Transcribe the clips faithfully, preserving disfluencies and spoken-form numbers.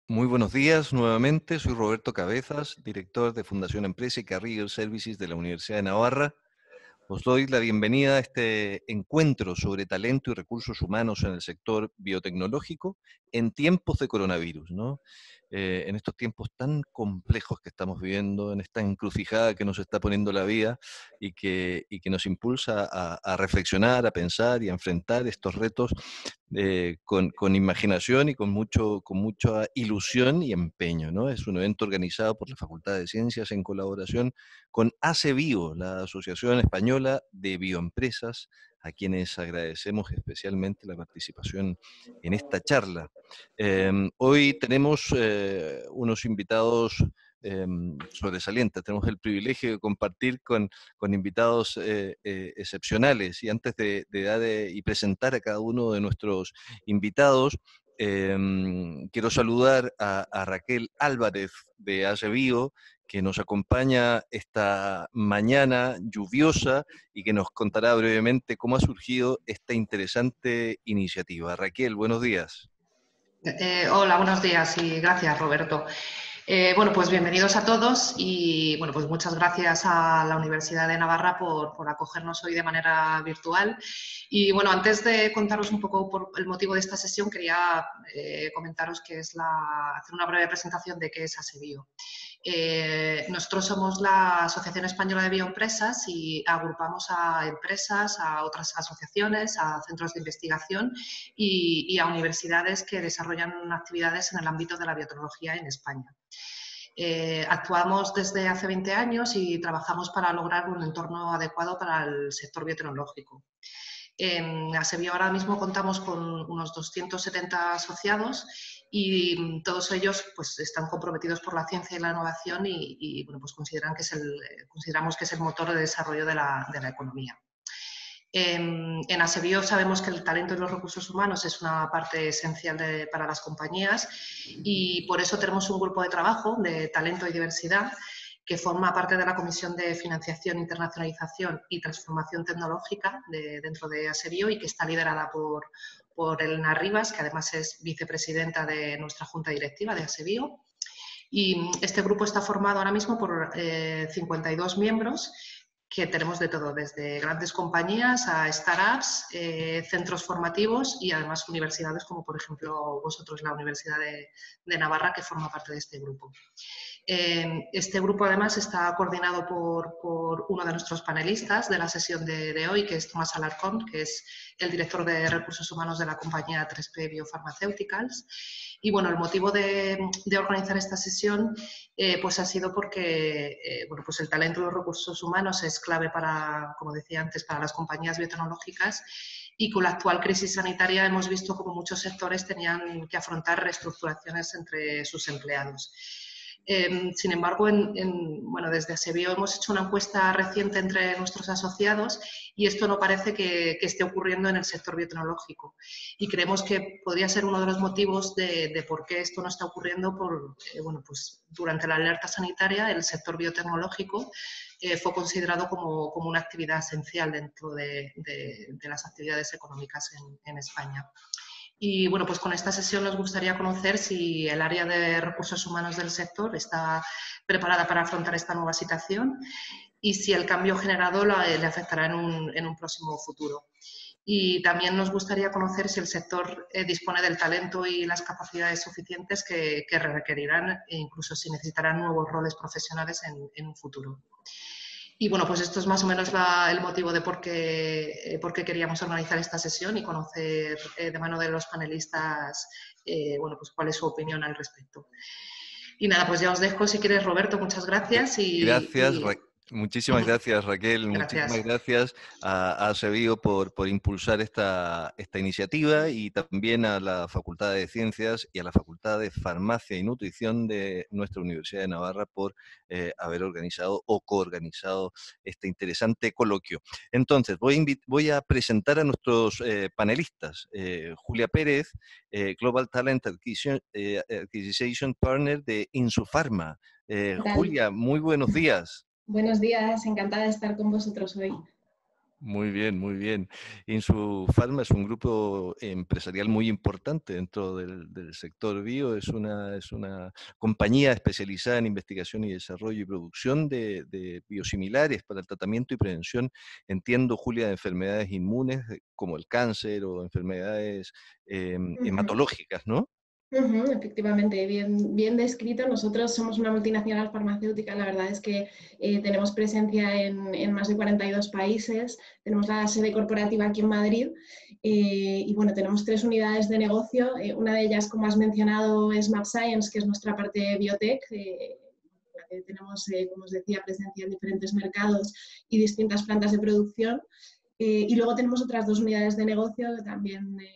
Muy buenos días nuevamente, soy Roberto Cabezas, director de Fundación Empresa y Career Services de la Universidad de Navarra. Os doy la bienvenida a este encuentro sobre talento y recursos humanos en el sector biotecnológico en tiempos de coronavirus, ¿no? Eh, en estos tiempos tan complejos que estamos viviendo, en esta encrucijada que nos está poniendo la vida y que, y que nos impulsa a, a reflexionar, a pensar y a enfrentar estos retos eh, con, con imaginación y con, mucho, con mucha ilusión y empeño, ¿no? Es un evento organizado por la Facultad de Ciencias en colaboración con ACEBio, la Asociación Española de Bioempresas, a quienes agradecemos especialmente la participación en esta charla. Eh, hoy tenemos eh, unos invitados eh, sobresalientes, tenemos el privilegio de compartir con, con invitados eh, eh, excepcionales, y antes de, de dar eh, y presentar a cada uno de nuestros invitados, eh, quiero saludar a, a Raquel Álvarez de ACEBio, que nos acompaña esta mañana lluviosa y que nos contará brevemente cómo ha surgido esta interesante iniciativa. Raquel, buenos días. Eh, hola, buenos días y gracias, Roberto. Eh, bueno, pues bienvenidos a todos y bueno, pues muchas gracias a la Universidad de Navarra por, por acogernos hoy de manera virtual. Y bueno, antes de contaros un poco por el motivo de esta sesión, quería eh, comentaros que es la, hacer una breve presentación de qué es ACEBio. Eh, nosotros somos la Asociación Española de Bioempresas y agrupamos a empresas, a otras asociaciones, a centros de investigación y, y a universidades que desarrollan actividades en el ámbito de la biotecnología en España. Eh, actuamos desde hace veinte años y trabajamos para lograr un entorno adecuado para el sector biotecnológico. En ACEBio ahora mismo contamos con unos doscientos setenta asociados y todos ellos pues, están comprometidos por la ciencia y la innovación y, y bueno, pues consideran que es el, consideramos que es el motor de desarrollo de la, de la economía. En, en ACEBio sabemos que el talento y los recursos humanos es una parte esencial de, para las compañías y por eso tenemos un grupo de trabajo de talento y diversidad que forma parte de la Comisión de Financiación, Internacionalización y Transformación Tecnológica de, dentro de ACEBio y que está liderada por, por Elena Rivas, que además es vicepresidenta de nuestra Junta Directiva de ACEBio. Y este grupo está formado ahora mismo por eh, cincuenta y dos miembros que tenemos de todo, desde grandes compañías a startups, eh, centros formativos y además universidades como por ejemplo vosotros, la Universidad de, de Navarra, que forma parte de este grupo. Eh, este grupo además está coordinado por, por, uno de nuestros panelistas de la sesión de, de hoy, que es Tomás Alarcón, que es el director de recursos humanos de la compañía tres P Biopharmaceuticals. Y bueno, el motivo de, de organizar esta sesión eh, pues ha sido porque eh, bueno, pues el talento y los recursos humanos es clave para, como decía antes, para las compañías biotecnológicas y con la actual crisis sanitaria hemos visto como muchos sectores tenían que afrontar reestructuraciones entre sus empleados. Eh, sin embargo, en, en, bueno, desde ACEBio hemos hecho una encuesta reciente entre nuestros asociados y esto no parece que, que esté ocurriendo en el sector biotecnológico. Y creemos que podría ser uno de los motivos de, de por qué esto no está ocurriendo. Por, eh, bueno, pues durante la alerta sanitaria, el sector biotecnológico eh, fue considerado como, como una actividad esencial dentro de, de, de las actividades económicas en, en España. Y bueno, pues con esta sesión nos gustaría conocer si el área de recursos humanos del sector está preparada para afrontar esta nueva situación y si el cambio generado le afectará en un, en un próximo futuro. Y también nos gustaría conocer si el sector eh, dispone del talento y las capacidades suficientes que, que requerirán e incluso si necesitarán nuevos roles profesionales en, en un futuro. Y bueno, pues esto es más o menos la, el motivo de por qué, eh, por qué queríamos organizar esta sesión y conocer eh, de mano de los panelistas eh, bueno, pues cuál es su opinión al respecto. Y nada, pues ya os dejo si quieres, Roberto, muchas gracias. Y, Gracias, y... Ra muchísimas gracias, Raquel. Muchísimas Gracias. gracias a, a ACEBio por, por impulsar esta, esta iniciativa y también a la Facultad de Ciencias y a la Facultad de Farmacia y Nutrición de nuestra Universidad de Navarra por eh, haber organizado o coorganizado este interesante coloquio. Entonces, voy a, voy a presentar a nuestros eh, panelistas. Eh, Julia Pérez, eh, Global Talent Acquisition, eh, Acquisition Partner de Insufarma. Eh, ¿Qué tal? Julia, muy buenos días. Buenos días, encantada de estar con vosotros hoy. Muy bien, muy bien. Insufarma es un grupo empresarial muy importante dentro del, del sector bio. Es una, es una compañía especializada en investigación y desarrollo y producción de, de biosimilares para el tratamiento y prevención, entiendo, Julia, de enfermedades inmunes eh, como el cáncer o enfermedades eh, Ujú. hematológicas, ¿no? Ujú, efectivamente, bien, bien descrito. Nosotros somos una multinacional farmacéutica. La verdad es que eh, tenemos presencia en, en más de cuarenta y dos países. Tenemos la sede corporativa aquí en Madrid eh, y bueno, tenemos tres unidades de negocio. Eh, una de ellas, como has mencionado, es MapScience, que es nuestra parte biotech. Eh, tenemos, eh, como os decía, presencia en diferentes mercados y distintas plantas de producción. Eh, y luego tenemos otras dos unidades de negocio que también... Eh,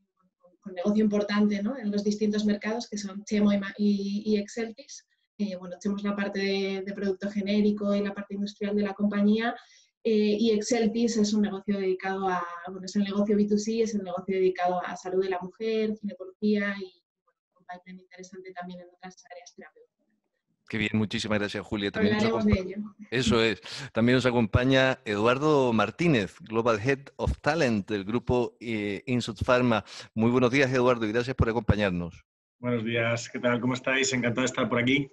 con negocio importante, ¿no?, en los distintos mercados, que son Chemo y, y, y Exeltis. Eh, bueno, Chemo es la parte de, de producto genérico y la parte industrial de la compañía, eh, y Exeltis es un negocio dedicado a, bueno, es el negocio B dos C, es el negocio dedicado a salud de la mujer, ginecología y, bueno, un pipeline interesante también en otras áreas terapéuticas. Qué bien, muchísimas gracias, Julia. También nos Hablaremos de acompaña, ello. eso es. También nos acompaña Eduardo Martínez, Global Head of Talent del grupo eh, Insud Pharma. Muy buenos días, Eduardo, y gracias por acompañarnos. Buenos días, ¿qué tal? ¿Cómo estáis? Encantado de estar por aquí.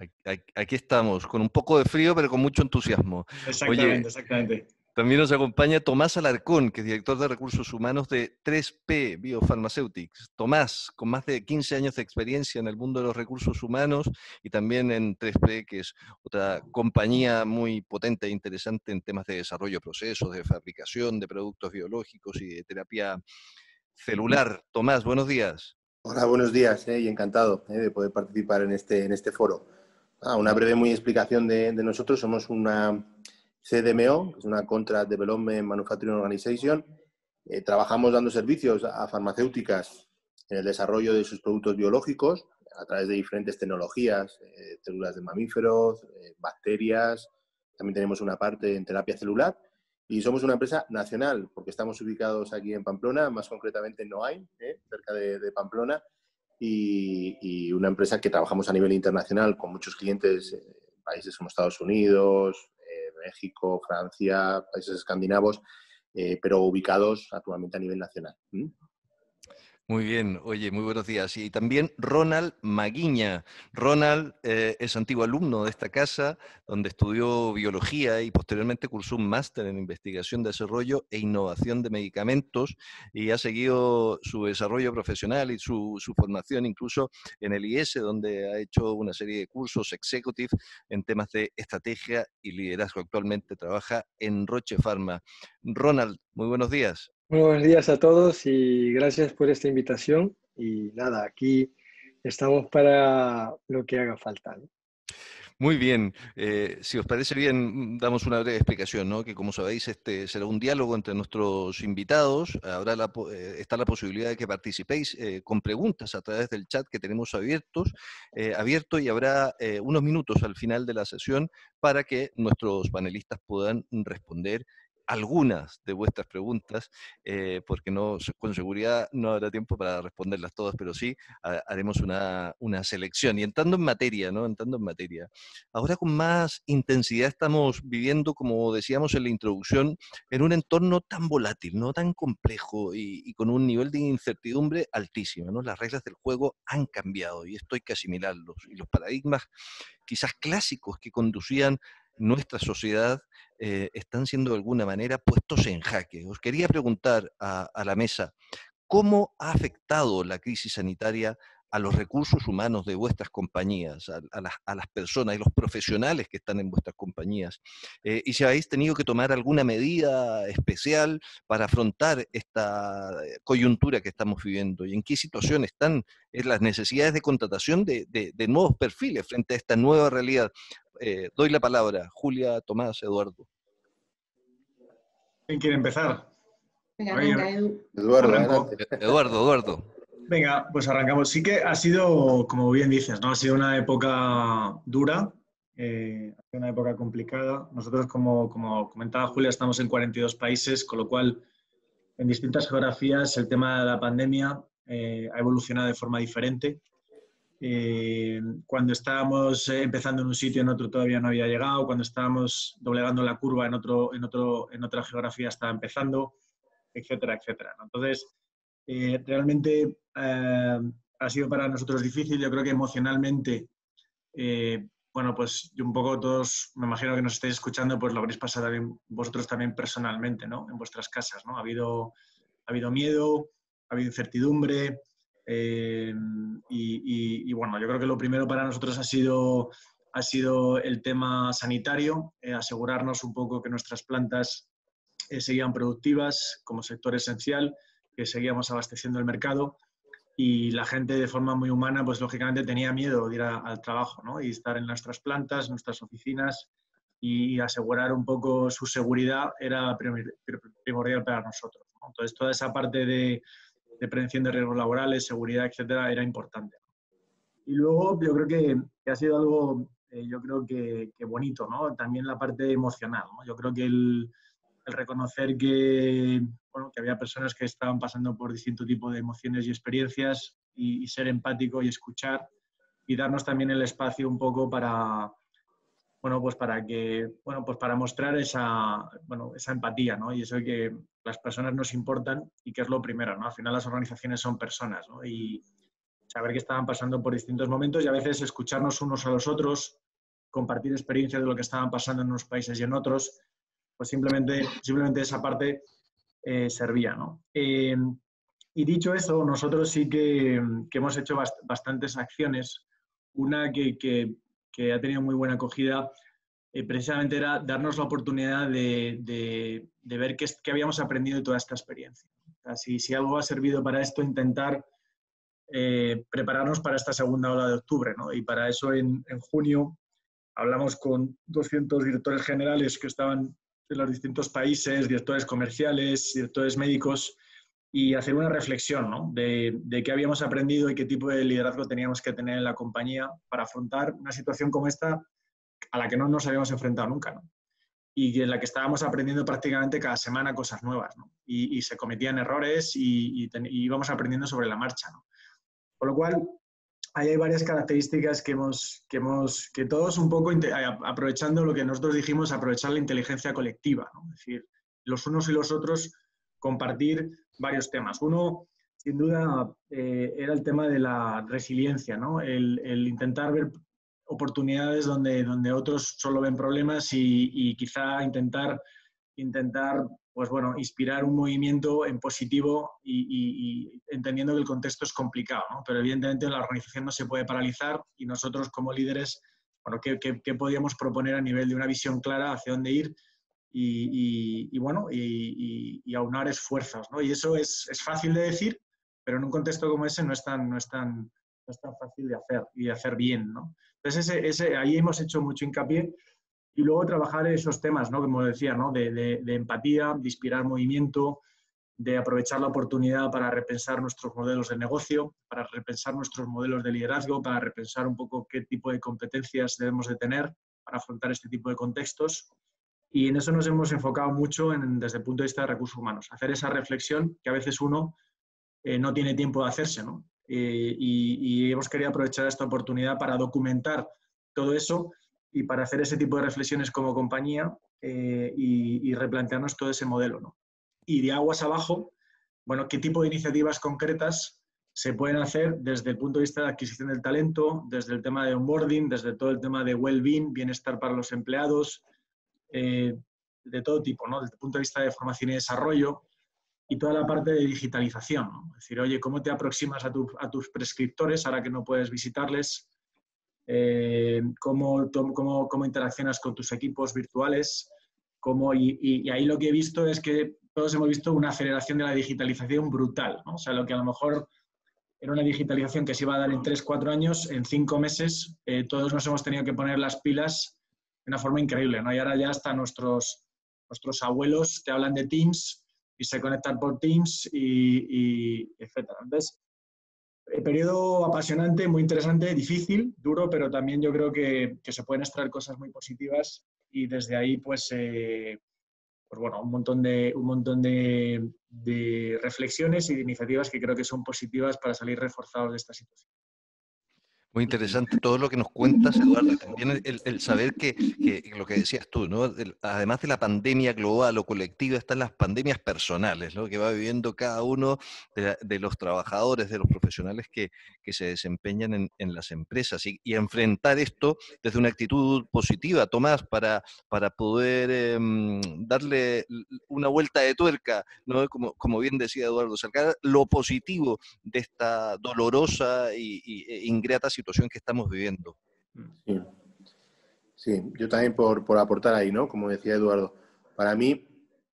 Aquí estamos, con un poco de frío, pero con mucho entusiasmo. Exactamente, Oye, exactamente. también nos acompaña Tomás Alarcón, que es director de recursos humanos de tres P Biopharmaceutics. Tomás, con más de quince años de experiencia en el mundo de los recursos humanos y también en tres P, que es otra compañía muy potente e interesante en temas de desarrollo de procesos, de fabricación de productos biológicos y de terapia celular. Tomás, buenos días. Hola, buenos días eh, y encantado eh, de poder participar en este, en este foro. Ah, una breve muy explicación de, de nosotros. Somos una C D M O, que es una Contract Development Manufacturing Organization. Eh, trabajamos dando servicios a farmacéuticas en el desarrollo de sus productos biológicos a través de diferentes tecnologías, eh, células de mamíferos, eh, bacterias. También tenemos una parte en terapia celular. Y somos una empresa nacional, porque estamos ubicados aquí en Pamplona, más concretamente en Noain, ¿eh? cerca de, de Pamplona, y, y una empresa que trabajamos a nivel internacional con muchos clientes, eh, países como Estados Unidos, eh, México, Francia, países escandinavos, eh, pero ubicados actualmente a nivel nacional. ¿Mm? Muy bien, oye, muy buenos días. Y también Ronald Maguiña. Ronald eh, es antiguo alumno de esta casa, donde estudió biología y posteriormente cursó un máster en investigación, desarrollo e innovación de medicamentos y ha seguido su desarrollo profesional y su, su formación incluso en el I E S, donde ha hecho una serie de cursos executive en temas de estrategia y liderazgo. Actualmente trabaja en Roche Pharma. Ronald, muy buenos días. Muy buenos días a todos y gracias por esta invitación. Y nada, aquí estamos para lo que haga falta, ¿no? Muy bien, eh, si os parece bien, damos una breve explicación, ¿no? Que como sabéis, este será un diálogo entre nuestros invitados. Habrá la, eh, está la posibilidad de que participéis eh, con preguntas a través del chat que tenemos abiertos, eh, abierto y habrá eh, unos minutos al final de la sesión para que nuestros panelistas puedan responder algunas de vuestras preguntas, eh, porque no, con seguridad no habrá tiempo para responderlas todas, pero sí ha, haremos una, una selección. Y entrando en materia, ¿no? Entrando en materia. Ahora con más intensidad estamos viviendo, como decíamos en la introducción, en un entorno tan volátil, ¿no? Tan complejo y, y con un nivel de incertidumbre altísimo, ¿no? Las reglas del juego han cambiado y esto hay que asimilarlos. Y los paradigmas quizás clásicos que conducían nuestra sociedad eh, están siendo de alguna manera puestos en jaque. Os quería preguntar a, a la mesa, ¿cómo ha afectado la crisis sanitaria a los recursos humanos de vuestras compañías, a, a, las, a las personas y los profesionales que están en vuestras compañías? Eh, y si habéis tenido que tomar alguna medida especial para afrontar esta coyuntura que estamos viviendo, y en qué situación están en las necesidades de contratación de, de, de nuevos perfiles frente a esta nueva realidad. Eh, doy la palabra, Julia, Tomás, Eduardo. ¿Quién quiere empezar? Venga, arranca, Edu. Eduardo, Arranco. adelante. Eduardo, Eduardo. Venga, pues arrancamos. Sí que ha sido, como bien dices, ¿no? Ha sido una época dura, eh, ha sido una época complicada. Nosotros, como, como comentaba Julia, estamos en cuarenta y dos países, con lo cual en distintas geografías el tema de la pandemia eh, ha evolucionado de forma diferente. Eh, cuando estábamos empezando en un sitio, en otro todavía no había llegado. Cuando estábamos doblegando la curva, en, otro, en, otro, en otra geografía estaba empezando, etcétera, etcétera, ¿no? Entonces, eh, realmente eh, ha sido para nosotros difícil. Yo creo que emocionalmente, eh, bueno, pues yo un poco todos, me imagino que nos estáis escuchando, pues lo habréis pasado también, vosotros también personalmente, ¿no? En vuestras casas, ¿no? Ha habido, ha habido miedo, ha habido incertidumbre. Eh, y, y, y bueno, yo creo que lo primero para nosotros ha sido, ha sido el tema sanitario, eh, asegurarnos un poco que nuestras plantas eh, seguían productivas como sector esencial, que seguíamos abasteciendo el mercado, y la gente de forma muy humana, pues lógicamente tenía miedo de ir a, al trabajo, ¿no? Y estar en nuestras plantas, nuestras oficinas, y asegurar un poco su seguridad era primordial para nosotros, ¿no? Entonces, toda esa parte de de prevención de riesgos laborales, seguridad, etcétera, era importante. Y luego yo creo que, que ha sido algo, eh, yo creo que, que bonito, ¿no? También la parte emocional, ¿no? Yo creo que el, el reconocer que, bueno, que había personas que estaban pasando por distinto tipo de emociones y experiencias, y, y ser empático y escuchar, y darnos también el espacio un poco para, bueno, pues para que, bueno, pues para mostrar esa, bueno, esa empatía, ¿no? Y eso de que las personas nos importan y que es lo primero, ¿no? Al final las organizaciones son personas, ¿no? Y saber que estaban pasando por distintos momentos y a veces escucharnos unos a los otros, compartir experiencias de lo que estaban pasando en unos países y en otros, pues simplemente, simplemente esa parte eh, servía, ¿no? Eh, y dicho eso, nosotros sí que, que hemos hecho bast bastantes acciones. Una que, que que ha tenido muy buena acogida, eh, precisamente era darnos la oportunidad de, de, de ver qué, qué habíamos aprendido de toda esta experiencia. O sea, si, si algo ha servido para esto, intentar eh, prepararnos para esta segunda ola de octubre, ¿no? Y para eso en, en junio hablamos con doscientos directores generales que estaban en los distintos países, directores comerciales, directores médicos, y hacer una reflexión, ¿no? de, de qué habíamos aprendido y qué tipo de liderazgo teníamos que tener en la compañía para afrontar una situación como esta a la que no nos habíamos enfrentado nunca, ¿no? Y en la que estábamos aprendiendo prácticamente cada semana cosas nuevas, ¿no? Y, y se cometían errores y, y, ten, y íbamos aprendiendo sobre la marcha, ¿no? Con lo cual, ahí hay varias características que hemos, que hemos, que todos un poco, aprovechando lo que nosotros dijimos, aprovechar la inteligencia colectiva, ¿no? Es decir, los unos y los otros compartir varios temas. Uno, sin duda, eh, era el tema de la resiliencia, ¿no? El, el intentar ver oportunidades donde, donde otros solo ven problemas y, y quizá intentar, intentar, pues bueno, inspirar un movimiento en positivo y, y, y entendiendo que el contexto es complicado, ¿no? Pero evidentemente la organización no se puede paralizar y nosotros como líderes, bueno, ¿qué, qué, qué podíamos proponer a nivel de una visión clara hacia dónde ir? Y, y, y bueno, y, y, y aunar esfuerzos, ¿no? Y eso es, es fácil de decir, pero en un contexto como ese no es tan, no es tan, no es tan fácil de hacer y de hacer bien, ¿no? Entonces, ese, ese, ahí hemos hecho mucho hincapié y luego trabajar esos temas, ¿no? Como decía, ¿no? De, de, de empatía, de inspirar movimiento, de aprovechar la oportunidad para repensar nuestros modelos de negocio, para repensar nuestros modelos de liderazgo, para repensar un poco qué tipo de competencias debemos de tener para afrontar este tipo de contextos. Y en eso nos hemos enfocado mucho en, desde el punto de vista de recursos humanos, hacer esa reflexión que a veces uno eh, no tiene tiempo de hacerse, ¿no? Eh, y, y hemos querido aprovechar esta oportunidad para documentar todo eso y para hacer ese tipo de reflexiones como compañía eh, y, y replantearnos todo ese modelo, ¿no? Y de aguas abajo, bueno, qué tipo de iniciativas concretas se pueden hacer desde el punto de vista de adquisición del talento, desde el tema de onboarding, desde todo el tema de well-being, bienestar para los empleados, Eh, de todo tipo, ¿no? Desde el punto de vista de formación y desarrollo y toda la parte de digitalización, ¿no? Es decir, oye, ¿cómo te aproximas a, tu, a tus prescriptores ahora que no puedes visitarles? Eh, ¿cómo, cómo, ¿Cómo interaccionas con tus equipos virtuales? ¿Cómo, y, y, y ahí lo que he visto es que todos hemos visto una aceleración de la digitalización brutal, ¿no? O sea, lo que a lo mejor era una digitalización que se iba a dar en tres, cuatro años, en cinco meses eh, todos nos hemos tenido que poner las pilas de una forma increíble, ¿no? Y ahora ya hasta nuestros, nuestros abuelos te hablan de Teams y se conectan por Teams y, y etcétera. Entonces, el periodo apasionante, muy interesante, difícil, duro, pero también yo creo que, que se pueden extraer cosas muy positivas y desde ahí, pues, eh, pues bueno, un montón de, un montón de, de reflexiones y de iniciativas que creo que son positivas para salir reforzados de esta situación. Muy interesante todo lo que nos cuentas, Eduardo, y también el, el saber que, que lo que decías tú, ¿no? El, además de la pandemia global o colectiva, están las pandemias personales, ¿no? Que va viviendo cada uno de, de los trabajadores, de los profesionales que, que se desempeñan en, en las empresas y, y enfrentar esto desde una actitud positiva, Tomás, para, para poder eh, darle una vuelta de tuerca, ¿no? Como, como bien decía Eduardo, sacar lo positivo de esta dolorosa y, y e ingrata situación que estamos viviendo. Sí, sí. Yo también por, por aportar ahí, ¿no? Como decía Eduardo, para mí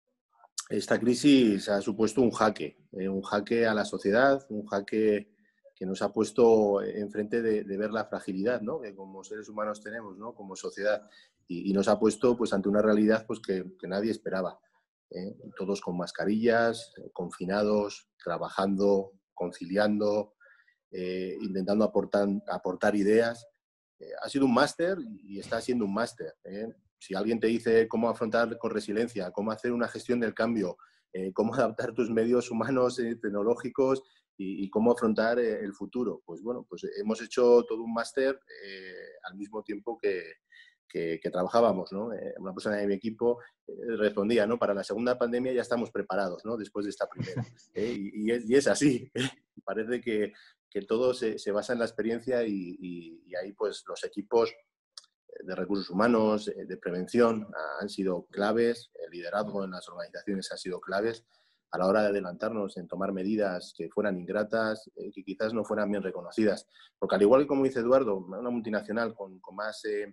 esta crisis ha supuesto un jaque, eh, un jaque a la sociedad, un jaque que nos ha puesto enfrente de, de ver la fragilidad, ¿no? Que como seres humanos tenemos, ¿no? Como sociedad, y, y nos ha puesto pues ante una realidad pues que, que nadie esperaba. ¿eh? Todos con mascarillas, confinados, trabajando, conciliando, eh, intentando aportar, aportar ideas. Eh, ha sido un máster y está siendo un máster. ¿eh? Si alguien te dice cómo afrontar con resiliencia, cómo hacer una gestión del cambio, eh, cómo adaptar tus medios humanos, eh, tecnológicos y, y cómo afrontar eh, el futuro, pues bueno, pues hemos hecho todo un máster eh, al mismo tiempo que, que, que trabajábamos, ¿no? Eh, una persona de mi equipo eh, respondía, ¿no? Para la segunda pandemia ya estamos preparados, ¿no? Después de esta primera. ¿eh? Y, y, es, y es así. ¿eh? Parece que, que todo se, se basa en la experiencia y, y, y ahí pues los equipos de recursos humanos, de prevención, han sido claves, el liderazgo en las organizaciones ha sido claves a la hora de adelantarnos en tomar medidas que fueran ingratas, eh, que quizás no fueran bien reconocidas. Porque al igual que como dice Eduardo, una multinacional con, con más eh,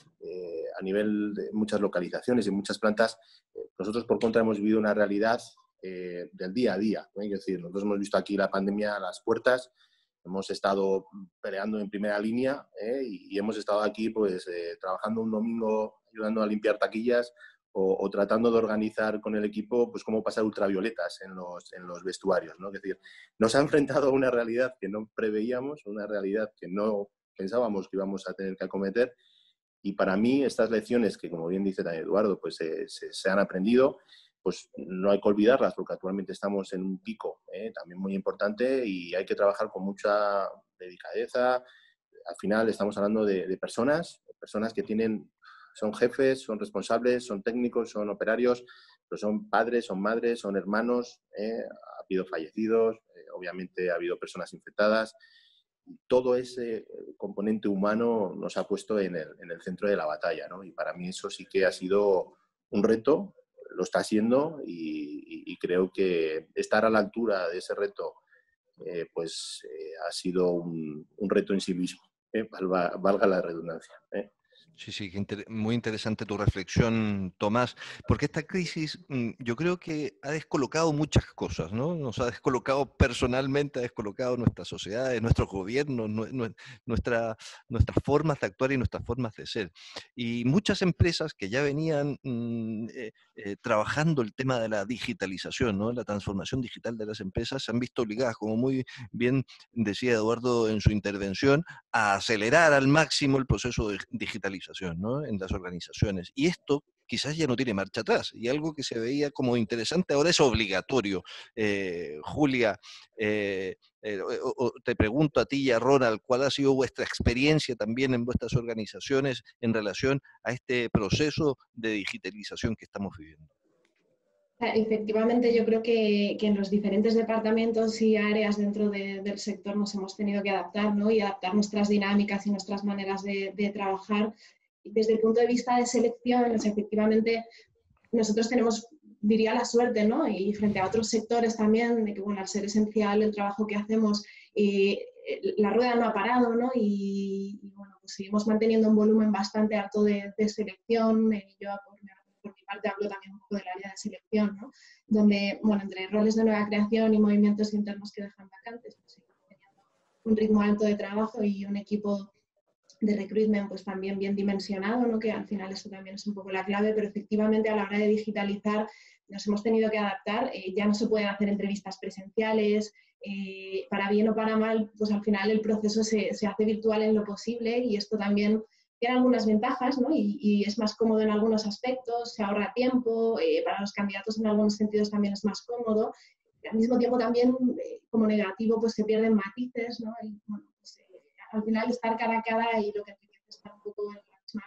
eh, a nivel de muchas localizaciones y muchas plantas, eh, nosotros por contra hemos vivido una realidad eh, del día a día. ¿no? Es decir, nosotros hemos visto aquí la pandemia a las puertas, hemos estado peleando en primera línea ¿eh? y, y hemos estado aquí pues eh, trabajando un domingo ayudando a limpiar taquillas o, o tratando de organizar con el equipo pues cómo pasar ultravioletas en los, en los vestuarios. ¿no? Es decir, nos ha enfrentado a una realidad que no preveíamos, una realidad que no pensábamos que íbamos a tener que acometer. Y para mí estas lecciones que, como bien dice también Eduardo, pues eh, se, se han aprendido, pues no hay que olvidarlas porque actualmente estamos en un pico ¿eh? también muy importante y hay que trabajar con mucha delicadeza. Al final estamos hablando de, de personas, personas que tienen, son jefes, son responsables, son técnicos, son operarios, pero son padres, son madres, son hermanos, ¿eh? ha habido fallecidos, eh, obviamente ha habido personas infectadas. Todo ese componente humano nos ha puesto en el, en el centro de la batalla, ¿no? Y para mí eso sí que ha sido un reto, lo está siendo y, y, y creo que estar a la altura de ese reto eh, pues eh, ha sido un, un reto en sí mismo, ¿eh? valga, valga la redundancia. ¿eh? Sí, sí, que inter muy interesante tu reflexión, Tomás, porque esta crisis yo creo que ha descolocado muchas cosas, ¿no? Nos ha descolocado personalmente, ha descolocado nuestras sociedades, nuestros gobiernos, nu nu nuestra, nuestras formas de actuar y nuestras formas de ser. Y muchas empresas que ya venían mmm, eh, eh, trabajando el tema de la digitalización, ¿no? La transformación digital de las empresas, se han visto obligadas, como muy bien decía Eduardo en su intervención, a acelerar al máximo el proceso de digitalización. ¿no? en las organizaciones. Y esto quizás ya no tiene marcha atrás. Y algo que se veía como interesante ahora es obligatorio. Eh, Julia, eh, eh, o, o te pregunto a ti y a Ronald, ¿cuál ha sido vuestra experiencia también en vuestras organizaciones en relación a este proceso de digitalización que estamos viviendo? Efectivamente, yo creo que, que en los diferentes departamentos y áreas dentro de, del sector nos hemos tenido que adaptar, ¿no? y adaptar nuestras dinámicas y nuestras maneras de, de trabajar. Desde el punto de vista de selección, pues, efectivamente, nosotros tenemos, diría, la suerte, ¿no? y frente a otros sectores también, de que bueno, al ser esencial el trabajo que hacemos, eh, la rueda no ha parado, ¿no? y, y bueno, pues seguimos manteniendo un volumen bastante alto de, de selección. Eh, yo por mi Por mi parte hablo también un poco del área de selección, ¿no? donde, bueno, entre roles de nueva creación y movimientos internos que dejan vacantes, pues seguimos teniendo un ritmo alto de trabajo y un equipo de recruitment pues también bien dimensionado, ¿no? que al final eso también es un poco la clave, pero efectivamente a la hora de digitalizar nos hemos tenido que adaptar. Eh, ya no se pueden hacer entrevistas presenciales, eh, para bien o para mal, pues al final el proceso se, se hace virtual en lo posible y esto también tiene algunas ventajas, ¿no? y, y es más cómodo en algunos aspectos, se ahorra tiempo, eh, para los candidatos en algunos sentidos también es más cómodo, y al mismo tiempo también eh, como negativo pues se pierden matices, ¿no? y, bueno, pues, eh, al final estar cara a cara y lo que te dice estar un poco en la misma...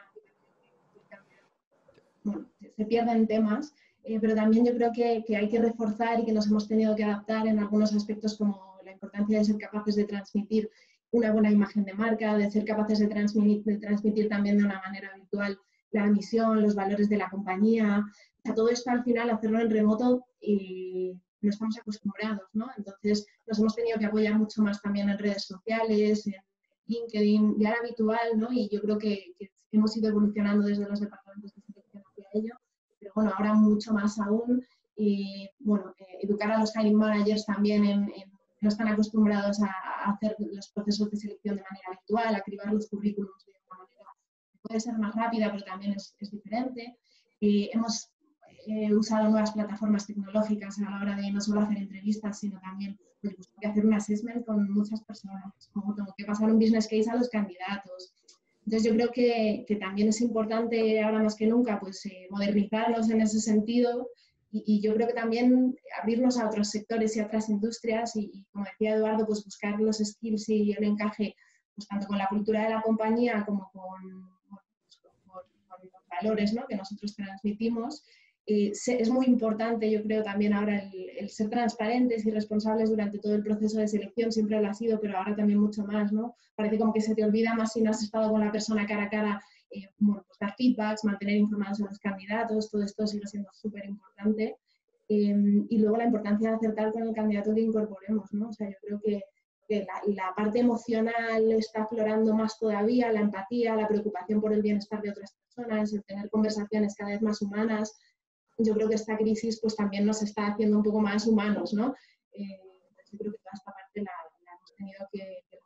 Bueno, se pierden temas, eh, pero también yo creo que, que hay que reforzar y que nos hemos tenido que adaptar en algunos aspectos, como la importancia de ser capaces de transmitir una buena imagen de marca, de ser capaces de transmitir, de transmitir también de una manera virtual la misión, los valores de la compañía. O sea, todo esto al final hacerlo en remoto y no estamos acostumbrados, ¿no? Entonces nos hemos tenido que apoyar mucho más también en redes sociales, en LinkedIn, ya era habitual, ¿no? Y yo creo que, que hemos ido evolucionando desde los departamentos de selección hacia ello, pero bueno, ahora mucho más aún. Y bueno, eh, educar a los hiring managers también en, en no están acostumbrados a, a hacer los procesos de selección de manera virtual, a cribar los currículums de una manera que puede ser más rápida, pero también es, es diferente. Y hemos eh, usado nuevas plataformas tecnológicas a la hora de no solo hacer entrevistas, sino también pues, que hacer un assessment con muchas personas, como tengo que pasar un business case a los candidatos. Entonces yo creo que, que también es importante ahora más que nunca pues, eh, modernizarnos en ese sentido. Y yo creo que también abrirnos a otros sectores y a otras industrias y, y como decía Eduardo, pues buscar los skills y el encaje pues tanto con la cultura de la compañía como con, bueno, pues con, con, con los valores, ¿no?, que nosotros transmitimos. Eh, se, es muy importante, yo creo, también ahora el, el ser transparentes y responsables durante todo el proceso de selección. Siempre lo ha sido, pero ahora también mucho más, ¿no? Parece como que se te olvida más si no has estado con la persona cara a cara. Eh, bueno, pues dar feedbacks, mantener informados a los candidatos, todo esto sigue siendo súper importante. Eh, y luego la importancia de acertar con el candidato que incorporemos, ¿no? O sea, yo creo que, que la, la parte emocional está aflorando más todavía, la empatía, la preocupación por el bienestar de otras personas, el tener conversaciones cada vez más humanas. Yo creo que esta crisis pues también nos está haciendo un poco más humanos, ¿no? Eh, yo creo que toda esta parte la, la hemos tenido que... que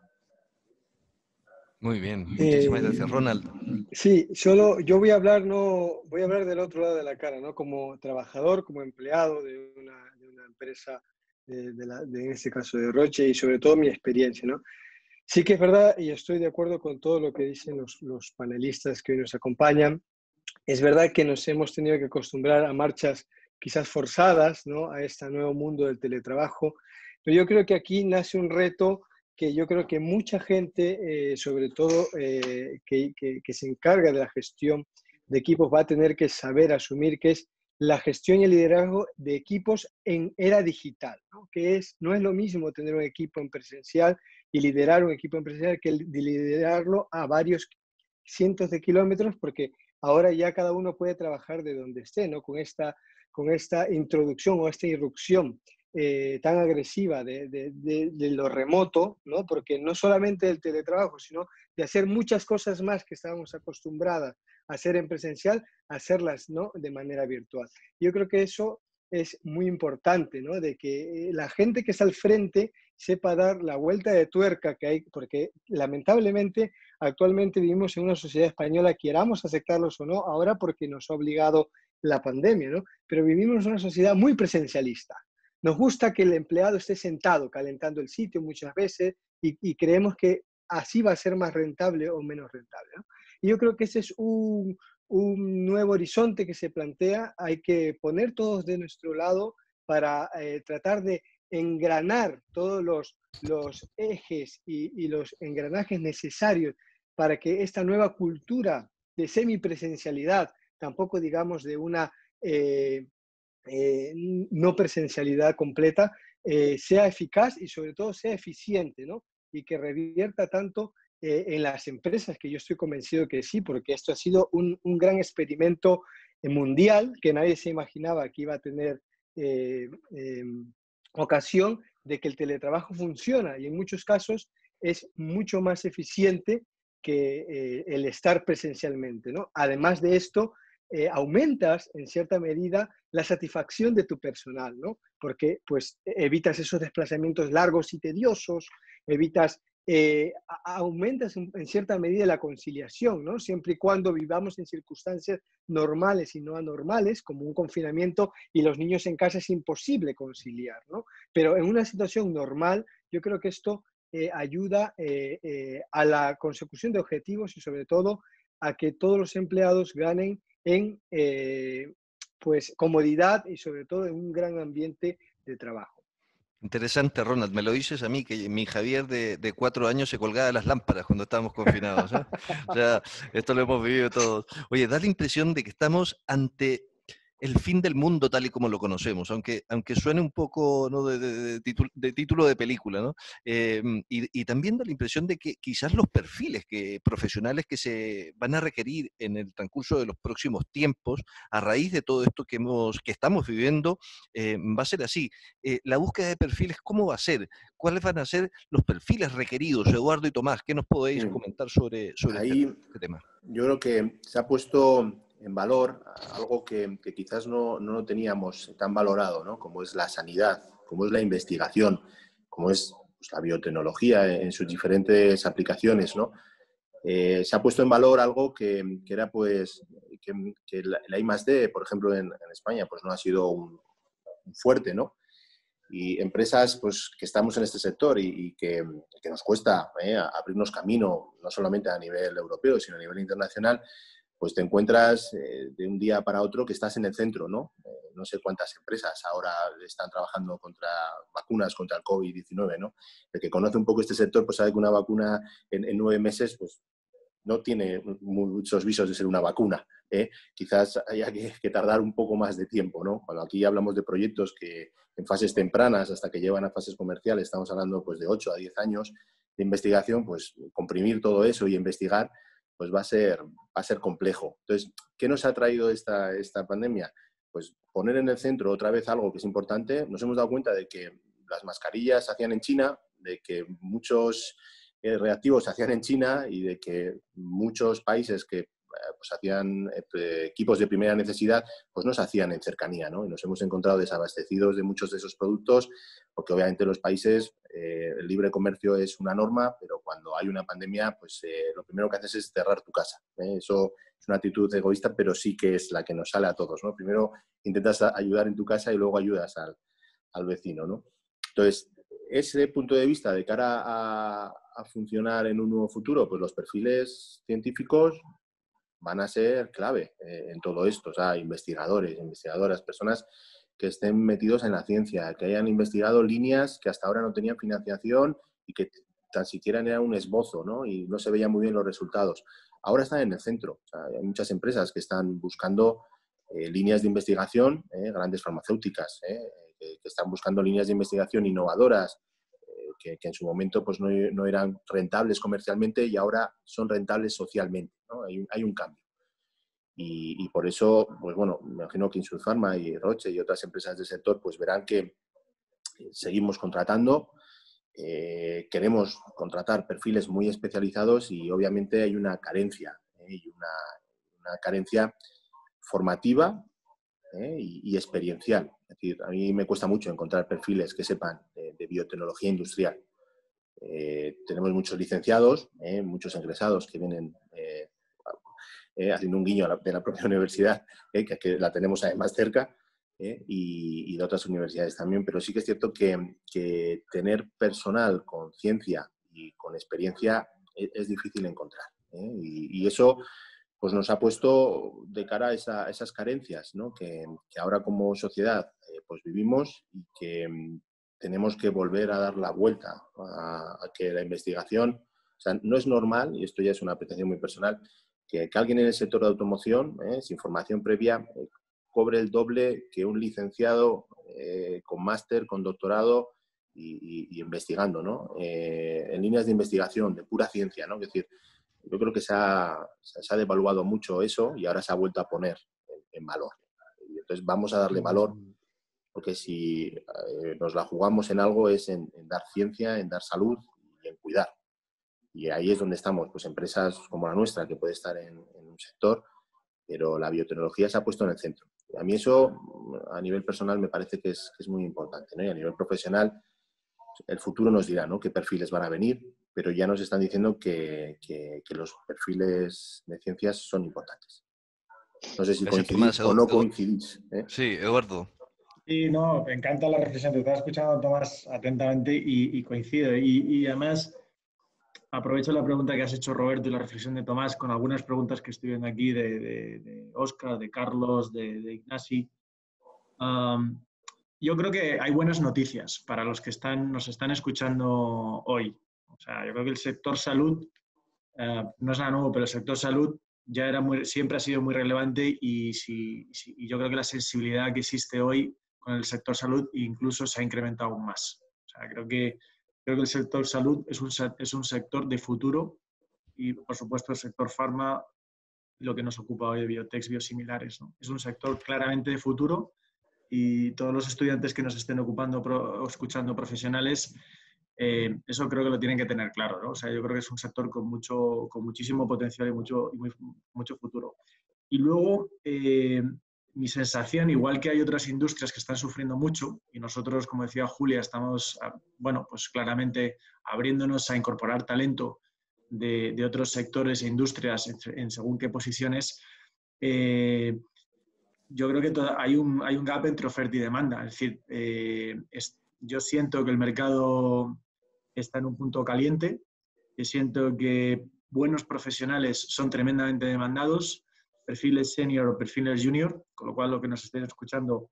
Muy bien, muchísimas Eh, gracias, Ronald. Sí, solo yo voy a hablar, no, voy a hablar del otro lado de la cara, ¿no? Como trabajador, como empleado de una, de una empresa, de, de la, de, en este caso de Roche, y sobre todo mi experiencia, ¿no? Sí que es verdad, y estoy de acuerdo con todo lo que dicen los, los panelistas que hoy nos acompañan. Es verdad que nos hemos tenido que acostumbrar a marchas quizás forzadas, ¿no?, a este nuevo mundo del teletrabajo, pero yo creo que aquí nace un reto que yo creo que mucha gente, eh, sobre todo eh, que, que, que se encarga de la gestión de equipos, va a tener que saber asumir, que es la gestión y el liderazgo de equipos en era digital, ¿no? Que es, no es lo mismo tener un equipo en presencial y liderar un equipo en presencial que liderarlo a varios cientos de kilómetros, porque ahora ya cada uno puede trabajar de donde esté, ¿no? Con esta, con esta introducción o esta irrupción eh, tan agresiva de, de, de, de lo remoto, ¿no? Porque no solamente del teletrabajo, sino de hacer muchas cosas más que estábamos acostumbradas a hacer en presencial, hacerlas, ¿no?, de manera virtual. Yo creo que eso es muy importante, ¿no?, de que la gente que está al frente sepa dar la vuelta de tuerca que hay, porque lamentablemente actualmente vivimos en una sociedad española, queramos aceptarlos o no, ahora porque nos ha obligado la pandemia, ¿no? Pero vivimos en una sociedad muy presencialista. Nos gusta que el empleado esté sentado, calentando el sitio muchas veces, y, y creemos que así va a ser más rentable o menos rentable, ¿no? Y yo creo que ese es un, un nuevo horizonte que se plantea. Hay que poner todos de nuestro lado para eh, tratar de engranar todos los, los ejes y, y los engranajes necesarios para que esta nueva cultura de semipresencialidad, tampoco digamos de una eh, eh, no presencialidad completa, eh, sea eficaz y sobre todo sea eficiente, ¿no? Y que revierta tanto eh, en las empresas, que yo estoy convencido que sí, porque esto ha sido un, un gran experimento mundial que nadie se imaginaba que iba a tener eh, eh, ocasión de que el teletrabajo funciona, y en muchos casos es mucho más eficiente que eh, el estar presencialmente, ¿no? Además de esto, eh, aumentas en cierta medida la satisfacción de tu personal, ¿no? Porque pues evitas esos desplazamientos largos y tediosos, evitas, eh, aumentas en, en cierta medida la conciliación, ¿no? Siempre y cuando vivamos en circunstancias normales y no anormales, como un confinamiento y los niños en casa, es imposible conciliar, ¿no? Pero en una situación normal, yo creo que esto eh, ayuda eh, eh, a la consecución de objetivos y sobre todo a que todos los empleados ganen en eh, pues comodidad y sobre todo en un gran ambiente de trabajo. Interesante, Ronald. Me lo dices a mí, que mi Javier de, de cuatro años se colgaba de las lámparas cuando estábamos confinados, ¿eh? O sea, esto lo hemos vivido todos. Oye, da la impresión de que estamos ante el fin del mundo tal y como lo conocemos, aunque, aunque suene un poco, ¿no?, de, de, de, título, de título de película, ¿no? Eh, y, y también da la impresión de que quizás los perfiles que, profesionales que se van a requerir en el transcurso de los próximos tiempos, a raíz de todo esto que, hemos, que estamos viviendo, eh, va a ser así. Eh, la búsqueda de perfiles, ¿cómo va a ser? ¿Cuáles van a ser los perfiles requeridos? Eduardo y Tomás, ¿qué nos podéis comentar sobre, sobre Ahí, este, este tema? Yo creo que se ha puesto en valor algo que, que quizás no, no lo teníamos tan valorado, ¿no? Como es la sanidad, como es la investigación, como es pues, la biotecnología en sus diferentes aplicaciones, ¿no? Eh, se ha puesto en valor algo que, que era, pues, que, que la, la I más D, por ejemplo, en, en España, pues no ha sido un, un fuerte, ¿no? Y empresas pues, que estamos en este sector y, y que, que nos cuesta eh, abrirnos camino, no solamente a nivel europeo, sino a nivel internacional, pues te encuentras eh, de un día para otro que estás en el centro, ¿no? Eh, no sé cuántas empresas ahora están trabajando contra vacunas contra el COVID diecinueve, ¿no? El que conoce un poco este sector pues sabe que una vacuna en, en nueve meses pues no tiene muchos visos de ser una vacuna, ¿eh? Quizás haya que, que tardar un poco más de tiempo, ¿no? Cuando aquí hablamos de proyectos que en fases tempranas hasta que llevan a fases comerciales, estamos hablando pues de ocho a diez años de investigación, pues comprimir todo eso y investigar, pues va a ser, va a ser complejo. Entonces, ¿qué nos ha traído esta, esta pandemia? Pues poner en el centro otra vez algo que es importante. Nos hemos dado cuenta de que las mascarillas se hacían en China, de que muchos eh, reactivos se hacían en China y de que muchos países que pues hacían eh, equipos de primera necesidad, pues no se hacían en cercanía, ¿no? Y nos hemos encontrado desabastecidos de muchos de esos productos, porque obviamente los países, eh, el libre comercio es una norma, pero cuando hay una pandemia, pues eh, lo primero que haces es cerrar tu casa, ¿eh? Eso es una actitud egoísta, pero sí que es la que nos sale a todos, ¿no? Primero intentas ayudar en tu casa y luego ayudas al, al vecino, ¿no? Entonces, ese punto de vista de cara a, a funcionar en un nuevo futuro, pues los perfiles científicos van a ser clave eh, en todo esto, o sea, investigadores, investigadoras, personas que estén metidos en la ciencia, que hayan investigado líneas que hasta ahora no tenían financiación y que tan siquiera era un esbozo, ¿no? Y no se veían muy bien los resultados. Ahora están en el centro, o sea, hay muchas empresas que están buscando eh, líneas de investigación, eh, grandes farmacéuticas, eh, que, que están buscando líneas de investigación innovadoras, Que, que en su momento pues, no, no eran rentables comercialmente y ahora son rentables socialmente, ¿no? Hay, un, hay un cambio. Y, y por eso, pues bueno, me imagino que Insurpharma y Roche y otras empresas del sector pues verán que seguimos contratando, eh, queremos contratar perfiles muy especializados y obviamente hay una carencia, ¿eh? y una, una carencia formativa ¿eh? y, y experiencial. Es decir, a mí me cuesta mucho encontrar perfiles que sepan de, de biotecnología industrial. Eh, tenemos muchos licenciados, eh, muchos egresados que vienen eh, eh, haciendo un guiño a la, de la propia universidad, eh, que, que la tenemos además cerca, eh, y, y de otras universidades también, pero sí que es cierto que, que tener personal con ciencia y con experiencia es, es difícil encontrar. Eh, y, y eso pues nos ha puesto de cara a, esa, a esas carencias, ¿no? que, que ahora como sociedad eh, pues vivimos y que mm, tenemos que volver a dar la vuelta a, a que la investigación, o sea, no es normal, y esto ya es una apreciación muy personal, que, que alguien en el sector de automoción, eh, sin formación previa, eh, cobre el doble que un licenciado eh, con máster, con doctorado y, y, y investigando, ¿no? Eh, en líneas de investigación, de pura ciencia, ¿no? Es decir, yo creo que se ha, se ha devaluado mucho eso y ahora se ha vuelto a poner en, en valor. Y entonces vamos a darle valor, porque si eh, nos la jugamos en algo es en, en dar ciencia, en dar salud y en cuidar. Y ahí es donde estamos, pues empresas como la nuestra, que puede estar en, en un sector, pero la biotecnología se ha puesto en el centro. A mí eso, a nivel personal, me parece que es, que es muy importante, ¿no? Y a nivel profesional, el futuro nos dirá, ¿no?, qué perfiles van a venir, pero ya nos están diciendo que, que, que los perfiles de ciencias son importantes. No sé si Gracias, coincidís Tomás. o no coincidís, ¿eh? Sí, Eduardo. Sí, no, me encanta la reflexión. Te estaba escuchando, Tomás, atentamente y, y coincido. Y, y además, aprovecho la pregunta que has hecho, Roberto, y la reflexión de Tomás con algunas preguntas que estoy viendo aquí de, de, de Óscar, de Carlos, de, de Ignasi. Um, yo creo que hay buenas noticias para los que están, nos están escuchando hoy. O sea, yo creo que el sector salud, eh, no es nada nuevo, pero el sector salud ya era muy, siempre ha sido muy relevante y, si, si, y yo creo que la sensibilidad que existe hoy con el sector salud incluso se ha incrementado aún más. O sea, creo que, creo que el sector salud es un, es un sector de futuro y, por supuesto, el sector farma, lo que nos ocupa hoy de biotechs biosimilares, ¿no? Es un sector claramente de futuro y todos los estudiantes que nos estén ocupando o escuchando profesionales, eh, eso creo que lo tienen que tener claro, ¿no? O sea, yo creo que es un sector con, mucho, con muchísimo potencial y mucho, y muy, mucho futuro. Y luego, eh, mi sensación, igual que hay otras industrias que están sufriendo mucho, y nosotros, como decía Julia, estamos, bueno, pues claramente abriéndonos a incorporar talento de, de otros sectores e industrias en, en según qué posiciones, eh, yo creo que todo, hay, un, hay un gap entre oferta y demanda. Es decir, eh, es, yo siento que el mercado está en un punto caliente, yo siento que buenos profesionales son tremendamente demandados, perfiles senior o perfiles junior, con lo cual lo que nos estén escuchando,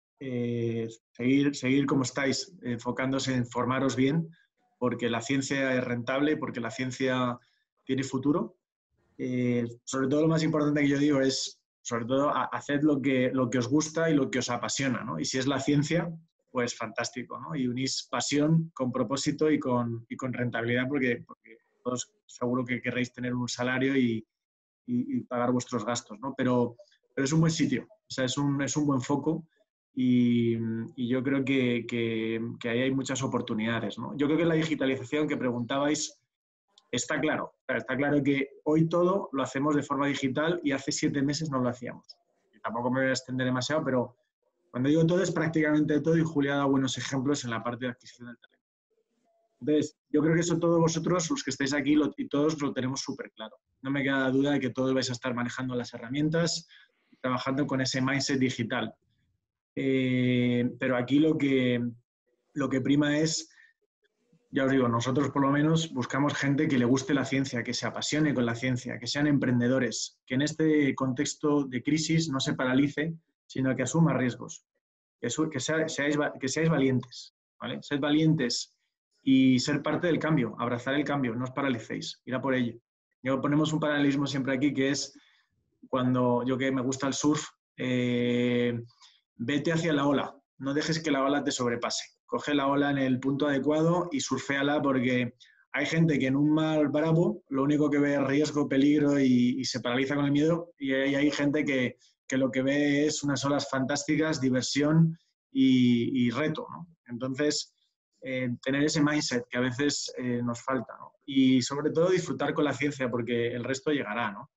eh, seguir, seguir como estáis, enfocándose en formaros bien, porque la ciencia es rentable, porque la ciencia tiene futuro. Eh, sobre todo lo más importante que yo digo es, sobre todo, haced lo que, lo que os gusta y lo que os apasiona, ¿no? Y si es la ciencia, pues fantástico, ¿no? Y unís pasión con propósito y con, y con rentabilidad, porque, porque todos seguro que querréis tener un salario y, y, y pagar vuestros gastos, ¿no? Pero, pero es un buen sitio, o sea, es un, es un buen foco y, y yo creo que, que, que ahí hay muchas oportunidades, ¿no? Yo creo que la digitalización que preguntabais está claro. Está claro que hoy todo lo hacemos de forma digital y hace siete meses no lo hacíamos. Y tampoco me voy a extender demasiado, pero cuando digo todo es prácticamente todo y Julia ha dado buenos ejemplos en la parte de adquisición del talento. Entonces, yo creo que eso todos vosotros, los que estáis aquí, lo, y todos lo tenemos súper claro. No me queda duda de que todos vais a estar manejando las herramientas y trabajando con ese mindset digital. Eh, pero aquí lo que, lo que prima es, ya os digo, nosotros por lo menos buscamos gente que le guste la ciencia, que se apasione con la ciencia, que sean emprendedores, que en este contexto de crisis no se paralice, sino que asuma riesgos, que, su, que, sea, seáis, que seáis valientes, ¿vale? Sed valientes y ser parte del cambio, abrazar el cambio, no os paralicéis, ir a por ello. Yo ponemos un paralelismo siempre aquí que es cuando yo que me gusta el surf, eh, vete hacia la ola, no dejes que la ola te sobrepase. Coge la ola en el punto adecuado y surféala porque hay gente que en un mar bravo lo único que ve es riesgo, peligro y, y se paraliza con el miedo y hay, hay gente que, que lo que ve es unas olas fantásticas, diversión y, y reto, ¿no? Entonces, eh, tener ese mindset que a veces eh, nos falta, ¿no? Y sobre todo disfrutar con la ciencia porque el resto llegará, ¿no?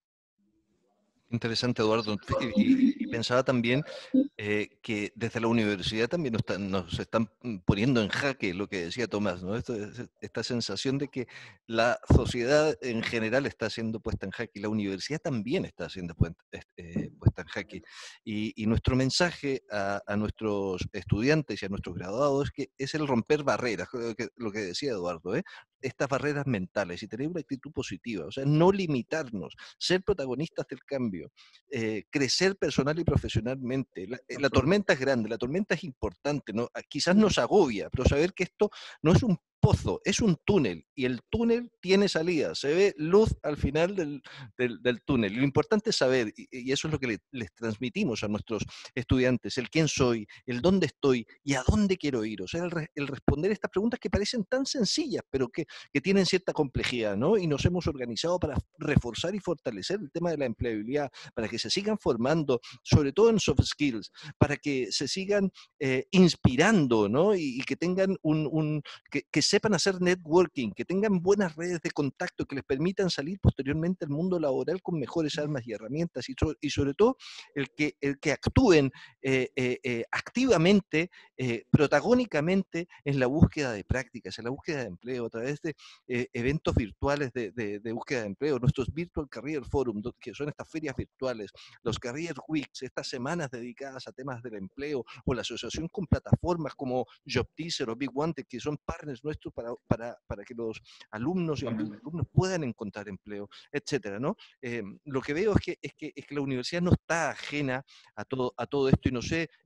Interesante, Eduardo. Y, y pensaba también eh, que desde la universidad también nos, están, nos están poniendo en jaque lo que decía Tomás, ¿no? Esto, esta sensación de que la sociedad en general está siendo puesta en jaque y la universidad también está siendo puesta, eh, puesta en jaque. Y, y nuestro mensaje a, a nuestros estudiantes y a nuestros graduados es que es el romper barreras, lo que, lo que decía Eduardo, ¿eh? Estas barreras mentales y tener una actitud positiva, o sea, no limitarnos, ser protagonistas del cambio, eh, crecer personal y profesionalmente. La, la tormenta es grande, la tormenta es importante, ¿no? Quizás nos agobia, pero saber que esto no es un pozo, es un túnel y el túnel tiene salida, se ve luz al final del, del, del túnel. Lo importante es saber, y, y eso es lo que le, les transmitimos a nuestros estudiantes, el quién soy, el dónde estoy y a dónde quiero ir. O sea, el, el responder estas preguntas que parecen tan sencillas, pero que, que tienen cierta complejidad, ¿no? Y nos hemos organizado para reforzar y fortalecer el tema de la empleabilidad, para que se sigan formando, sobre todo en soft skills, para que se sigan eh, inspirando, ¿no? Y, y que tengan un, un que, que sepan hacer networking, que tengan buenas redes de contacto que les permitan salir posteriormente al mundo laboral con mejores armas y herramientas y, so, y sobre todo el que, el que actúen eh, eh, eh, activamente, eh, protagónicamente en la búsqueda de prácticas, en la búsqueda de empleo a través de eh, eventos virtuales de, de, de búsqueda de empleo, nuestros Virtual Career Forum, que son estas ferias virtuales, los Career Weeks, estas semanas dedicadas a temas del empleo, o la asociación con plataformas como JobTeaser o Big Wanted, que son partners nuestros para, para, para que los alumnos y los alumnos puedan encontrar empleo, etcétera, ¿no? Eh, lo que veo es que, es, que, es que la universidad no está ajena a todo, a todo esto, y no sé,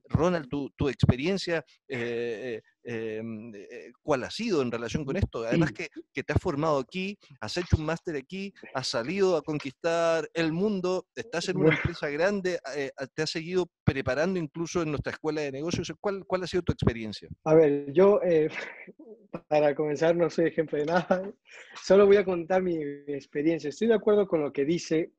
Ronald, tu, tu experiencia, eh, eh, eh, ¿cuál ha sido en relación con esto? Además que, que te has formado aquí, has hecho un máster aquí, has salido a conquistar el mundo, estás en una empresa grande, eh, te has seguido preparando incluso en nuestra escuela de negocios. ¿Cuál, cuál ha sido tu experiencia? A ver, yo, eh, para comenzar, no soy ejemplo de nada, solo voy a contar mi, mi experiencia. Estoy de acuerdo con lo que dice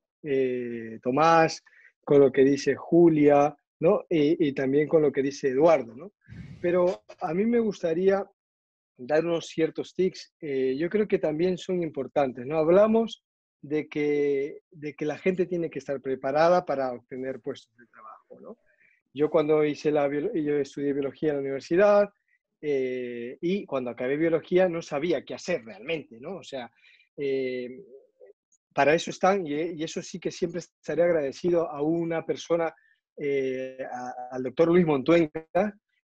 eh, Tomás, con lo que dice Julia, ¿no? Y, y también con lo que dice Eduardo, ¿no? Pero a mí me gustaría dar unos ciertos tics, eh, yo creo que también son importantes, ¿no? Hablamos de que, de que la gente tiene que estar preparada para obtener puestos de trabajo, ¿no? Yo cuando hice la, yo estudié biología en la universidad eh, y cuando acabé biología no sabía qué hacer realmente, ¿no? O sea, eh, para eso están y, y, eso sí que siempre estaré agradecido a una persona, eh, a, al doctor Luis Montuenca,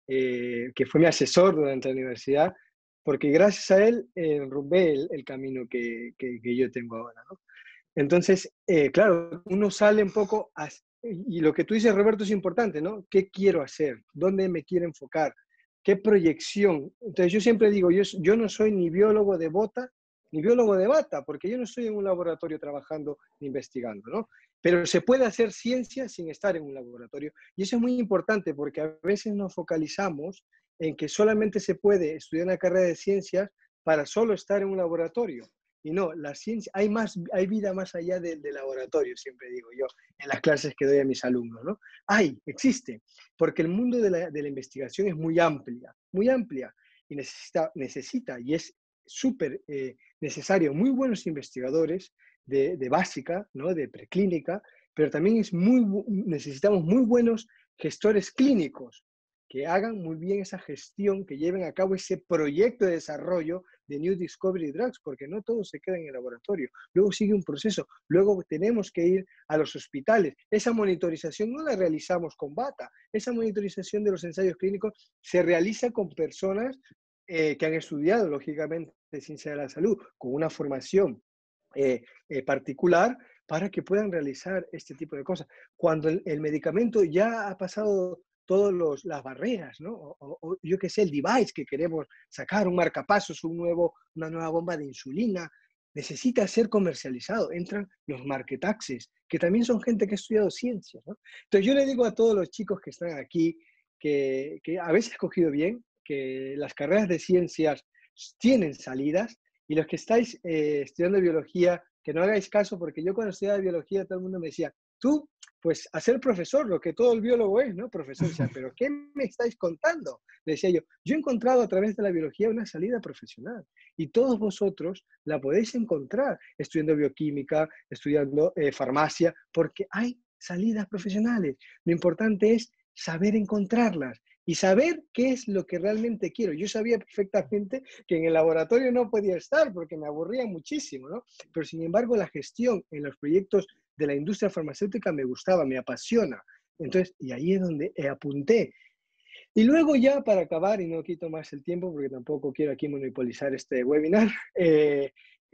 eh, que fue mi asesor durante la universidad, porque gracias a él eh, enrumbé el, el camino que, que, que yo tengo ahora, ¿no? Entonces, eh, claro, uno sale un poco, a, y lo que tú dices, Roberto, es importante, ¿no? ¿Qué quiero hacer? ¿Dónde me quiero enfocar? ¿Qué proyección? Entonces, yo siempre digo, yo, yo no soy ni biólogo de bota, ni biólogo de bata, porque yo no estoy en un laboratorio trabajando, investigando, ¿no? Pero se puede hacer ciencia sin estar en un laboratorio. Y eso es muy importante, porque a veces nos focalizamos en que solamente se puede estudiar una carrera de ciencias para solo estar en un laboratorio. Y no, la ciencia, hay, más, hay vida más allá del de laboratorio, siempre digo yo, en las clases que doy a mis alumnos, ¿no? Hay, existe, porque el mundo de la, de la investigación es muy amplia, muy amplia, y necesita, necesita y es súper eh, necesario muy buenos investigadores de, de básica, ¿no? De preclínica, pero también es muy, necesitamos muy buenos gestores clínicos, que hagan muy bien esa gestión, que lleven a cabo ese proyecto de desarrollo de New Discovery Drugs, porque no todo se queda en el laboratorio. Luego sigue un proceso, luego tenemos que ir a los hospitales. Esa monitorización no la realizamos con bata, esa monitorización de los ensayos clínicos se realiza con personas eh, que han estudiado, lógicamente, ciencia de la salud, con una formación eh, eh, particular, para que puedan realizar este tipo de cosas. Cuando el, el medicamento ya ha pasado todas las barreras, ¿no? O, o, yo qué sé, el device que queremos sacar, un marcapasos, un nuevo, una nueva bomba de insulina, necesita ser comercializado. Entran los marketaxes, que también son gente que ha estudiado ciencias, ¿no? Entonces yo le digo a todos los chicos que están aquí que, que habéis escogido bien, que las carreras de ciencias tienen salidas, y los que estáis eh, estudiando biología, que no hagáis caso, porque yo cuando estudiaba biología todo el mundo me decía, tú, pues, a ser profesor, lo que todo el biólogo es, ¿no? Profesor, o sea, ¿pero qué me estáis contando? Le decía yo, yo he encontrado a través de la biología una salida profesional, y todos vosotros la podéis encontrar estudiando bioquímica, estudiando eh, farmacia, porque hay salidas profesionales. Lo importante es saber encontrarlas y saber qué es lo que realmente quiero. Yo sabía perfectamente que en el laboratorio no podía estar porque me aburría muchísimo, ¿no? Pero sin embargo la gestión en los proyectos de la industria farmacéutica me gustaba, me apasiona. Entonces, y ahí es donde apunté. Y luego ya para acabar, y no quito más el tiempo porque tampoco quiero aquí monopolizar este webinar, eh,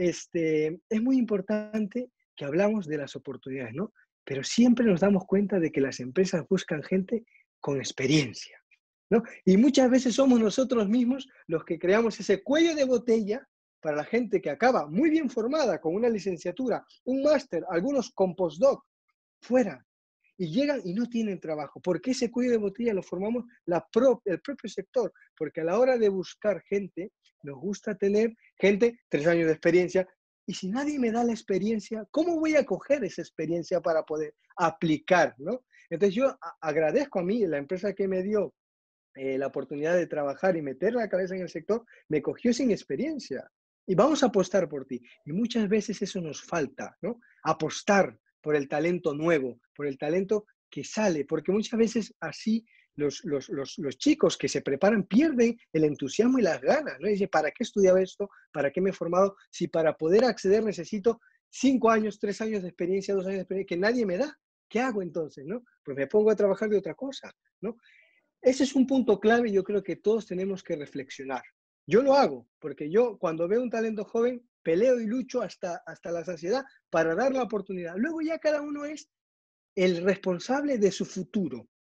este, es muy importante que hablamos de las oportunidades, ¿no? Pero siempre nos damos cuenta de que las empresas buscan gente con experiencia, ¿no? Y muchas veces somos nosotros mismos los que creamos ese cuello de botella para la gente que acaba muy bien formada con una licenciatura, un máster, algunos con postdoc, fuera, y llegan y no tienen trabajo. ¿Por qué ese cuello de botella lo formamos la pro, el propio sector? Porque a la hora de buscar gente, nos gusta tener gente, tres años de experiencia, y si nadie me da la experiencia, ¿cómo voy a coger esa experiencia para poder aplicar, ¿no? Entonces yo agradezco a mí, la empresa que me dio eh, la oportunidad de trabajar y meter la cabeza en el sector, me cogió sin experiencia. Y vamos a apostar por ti. Y muchas veces eso nos falta, ¿no? Apostar por el talento nuevo, por el talento que sale, porque muchas veces así los, los, los, los chicos que se preparan pierden el entusiasmo y las ganas, ¿no? Y dicen, ¿para qué he estudiado esto? ¿Para qué me he formado? Si para poder acceder necesito cinco años, tres años de experiencia, dos años de experiencia, que nadie me da. ¿Qué hago entonces, no? Pues me pongo a trabajar de otra cosa, ¿no? Ese es un punto clave y yo creo que todos tenemos que reflexionar. Yo lo hago, porque yo cuando veo un talento joven, peleo y lucho hasta, hasta la saciedad para dar la oportunidad. Luego ya cada uno es el responsable de su futuro.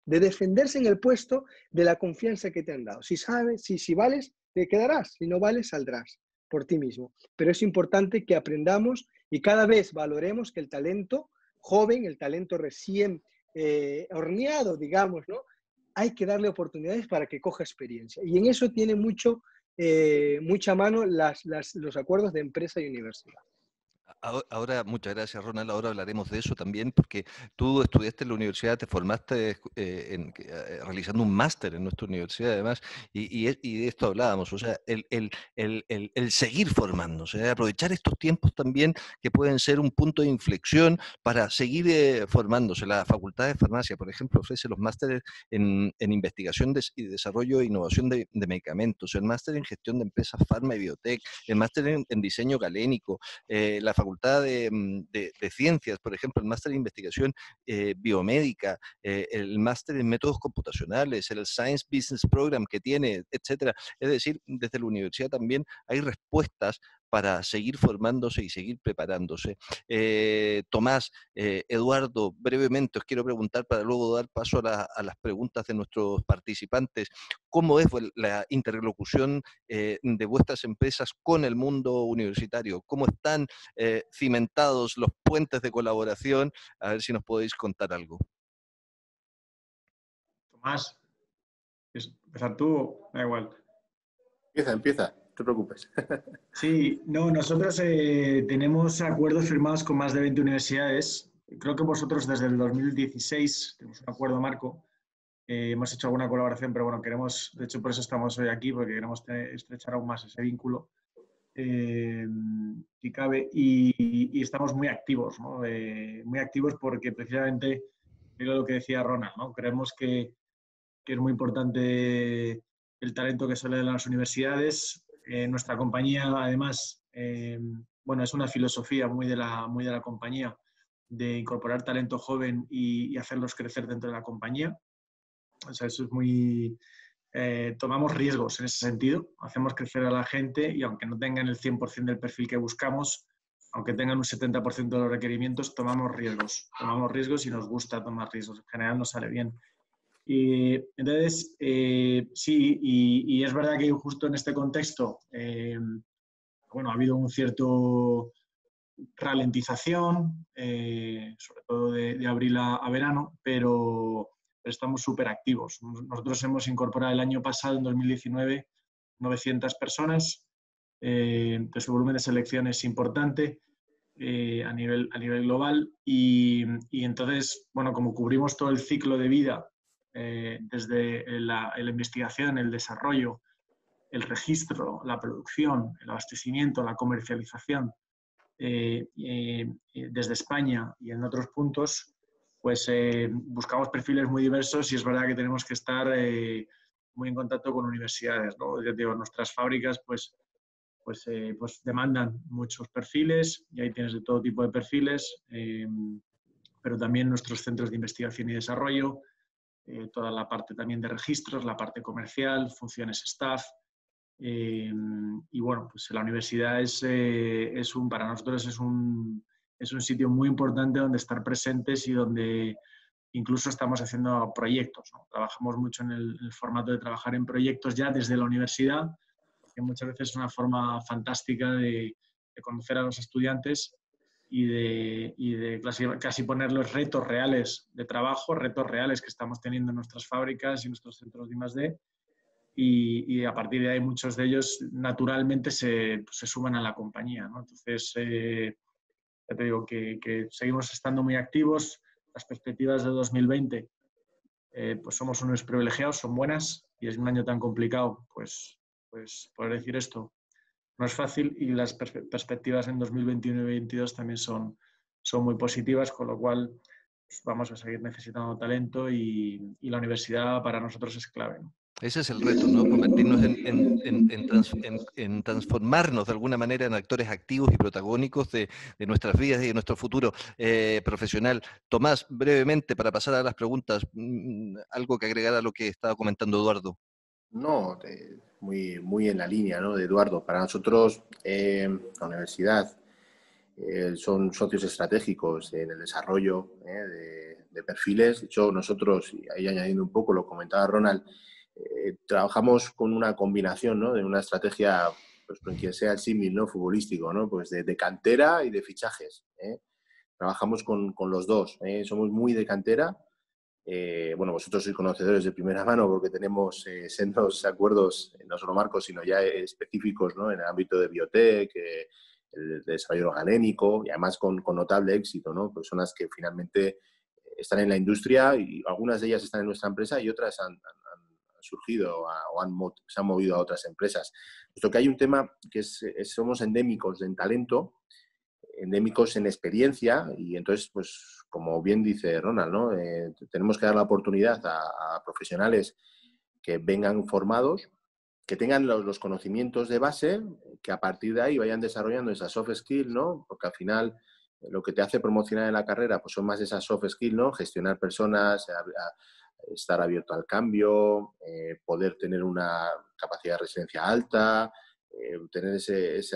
de defenderse en el puesto de la confianza que te han dado. Si sabes, si, si vales, te quedarás. Si no vales, saldrás por ti mismo. Pero es importante que aprendamos y cada vez valoremos que el talento joven, el talento recién eh, horneado, digamos, ¿no? Hay que darle oportunidades para que coja experiencia. Y en eso tiene mucho, eh, mucha mano las, las, los acuerdos de empresa y universidad. Ahora, muchas gracias, Ronald. Ahora hablaremos de eso también, porque tú estudiaste en la universidad, te formaste eh, en, eh, realizando un máster en nuestra universidad, además, y, y, y de esto hablábamos. O sea, el, el, el, el, el seguir formándose, aprovechar estos tiempos también que pueden ser un punto de inflexión para seguir eh, formándose. La Facultad de Farmacia, por ejemplo, ofrece los másteres en, en investigación de, y desarrollo e innovación de, de medicamentos, el máster en gestión de empresas farma y biotech, el máster en, en diseño galénico, eh, la Facultad De, de, de Ciencias, por ejemplo, el máster en investigación eh, biomédica, eh, el máster en métodos computacionales, el Science Business Program que tiene, etcétera. Es decir, desde la universidad también hay respuestas para seguir formándose y seguir preparándose. Eh, Tomás, eh, Eduardo, brevemente os quiero preguntar para luego dar paso a, la, a las preguntas de nuestros participantes. ¿Cómo es la interlocución eh, de vuestras empresas con el mundo universitario? ¿Cómo están eh, cimentados los puentes de colaboración? A ver si nos podéis contar algo. Tomás, empezar tú, da igual. Empieza, empieza, no te preocupes. Sí, no, nosotros eh, tenemos acuerdos firmados con más de veinte universidades. Creo que vosotros desde el dos mil dieciséis tenemos un acuerdo marco. Eh, hemos hecho alguna colaboración, pero bueno, queremos, de hecho por eso estamos hoy aquí, porque queremos estrechar aún más ese vínculo, eh, si cabe, y, y estamos muy activos, ¿no? Eh, muy activos porque precisamente, digo lo que decía Ronald, ¿no? Creemos que, que es muy importante el talento que sale de las universidades. Eh, nuestra compañía, además, eh, bueno, es una filosofía muy de la, muy de la compañía, de incorporar talento joven y, y hacerlos crecer dentro de la compañía. O sea, eso es muy... Eh, tomamos riesgos en ese sentido, hacemos crecer a la gente y aunque no tengan el cien por ciento del perfil que buscamos, aunque tengan un setenta por ciento de los requerimientos, tomamos riesgos. Tomamos riesgos y nos gusta tomar riesgos. En general nos sale bien. Y entonces, eh, sí, y, y es verdad que justo en este contexto, eh, bueno, ha habido un cierto ralentización, eh, sobre todo de, de abril a, a verano, pero, pero estamos súper activos. Nosotros hemos incorporado el año pasado, en dos mil diecinueve, novecientas personas, eh, entonces el volumen de selección es importante eh, a, nivel, a nivel global y, y entonces, bueno, como cubrimos todo el ciclo de vida, Eh, desde la, la investigación, el desarrollo, el registro, la producción, el abastecimiento, la comercialización, eh, eh, desde España y en otros puntos, pues eh, buscamos perfiles muy diversos y es verdad que tenemos que estar eh, muy en contacto con universidades, ¿no? Yo digo, nuestras fábricas pues, pues, eh, pues demandan muchos perfiles y ahí tienes de todo tipo de perfiles, eh, pero también nuestros centros de investigación y desarrollo, Eh, toda la parte también de registros, la parte comercial, funciones staff. Eh, y bueno, pues la universidad es, eh, es un, para nosotros es un, es un sitio muy importante donde estar presentes y donde incluso estamos haciendo proyectos, ¿no? Trabajamos mucho en el, en el formato de trabajar en proyectos ya desde la universidad, que muchas veces es una forma fantástica de, de conocer a los estudiantes y de, y de casi, casi ponerlos retos reales de trabajo, retos reales que estamos teniendo en nuestras fábricas y nuestros centros de I más D, y, y a partir de ahí muchos de ellos naturalmente se, pues, se suman a la compañía, ¿no? Entonces, eh, ya te digo que, que seguimos estando muy activos. Las perspectivas de dos mil veinte, eh, pues somos unos privilegiados, son buenas, y es un año tan complicado, pues, pues poder decir esto no es fácil, y las pers- perspectivas en dos mil veintiuno y dos mil veintidós también son, son muy positivas, con lo cual pues, vamos a seguir necesitando talento y, y la universidad para nosotros es clave, ¿no? Ese es el reto, ¿no? Convertirnos en, en, en, en, trans, en, en transformarnos de alguna manera en actores activos y protagónicos de, de nuestras vidas y de nuestro futuro eh, profesional. Tomás, brevemente, para pasar a las preguntas, algo que agregar a lo que estaba comentando Eduardo. No, eh, muy, muy en la línea, ¿no? De Eduardo. Para nosotros, eh, la universidad eh, son socios estratégicos en el desarrollo eh, de, de perfiles. De hecho, nosotros, y ahí añadiendo un poco, lo comentaba Ronald, eh, trabajamos con una combinación, ¿no? De una estrategia, pues con quien sea el símil, ¿no? Futbolístico, ¿no? Pues de, de cantera y de fichajes, ¿eh? Trabajamos con, con los dos, ¿eh? Somos muy de cantera. Eh, bueno, vosotros sois conocedores de primera mano porque tenemos eh, sendos acuerdos, no solo marcos, sino ya específicos, ¿no? En el ámbito de biotech, eh, el desarrollo organénico y además con, con notable éxito, ¿no? Personas que finalmente están en la industria y algunas de ellas están en nuestra empresa y otras han, han, han surgido a, o han, se han movido a otras empresas. Puesto que hay un tema que es, es somos endémicos en talento, endémicos en experiencia y entonces, pues, como bien dice Ronald, ¿no? Eh, tenemos que dar la oportunidad a, a profesionales que vengan formados, que tengan los, los conocimientos de base, que a partir de ahí vayan desarrollando esas soft skills, ¿no? Porque al final eh, lo que te hace promocionar en la carrera pues son más esas soft skills, ¿no? Gestionar personas, a, a, estar abierto al cambio, eh, poder tener una capacidad de resiliencia alta, eh, tener ese, ese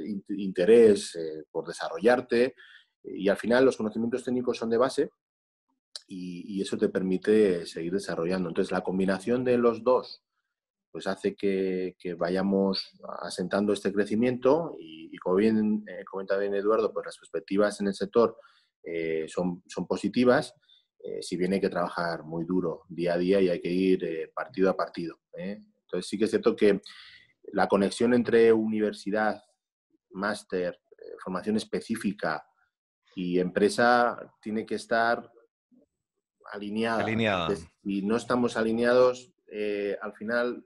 interés eh, por desarrollarte y al final los conocimientos técnicos son de base y, y eso te permite seguir desarrollando. Entonces la combinación de los dos pues hace que, que vayamos asentando este crecimiento y, y como bien eh, comenta bien Eduardo, pues las perspectivas en el sector eh, son, son positivas, eh, si bien hay que trabajar muy duro día a día y hay que ir eh, partido a partido, ¿eh? Entonces sí que es cierto que la conexión entre universidad, máster, eh, formación específica y empresa tiene que estar alineada. Alineada. Entonces, si no estamos alineados, eh, al final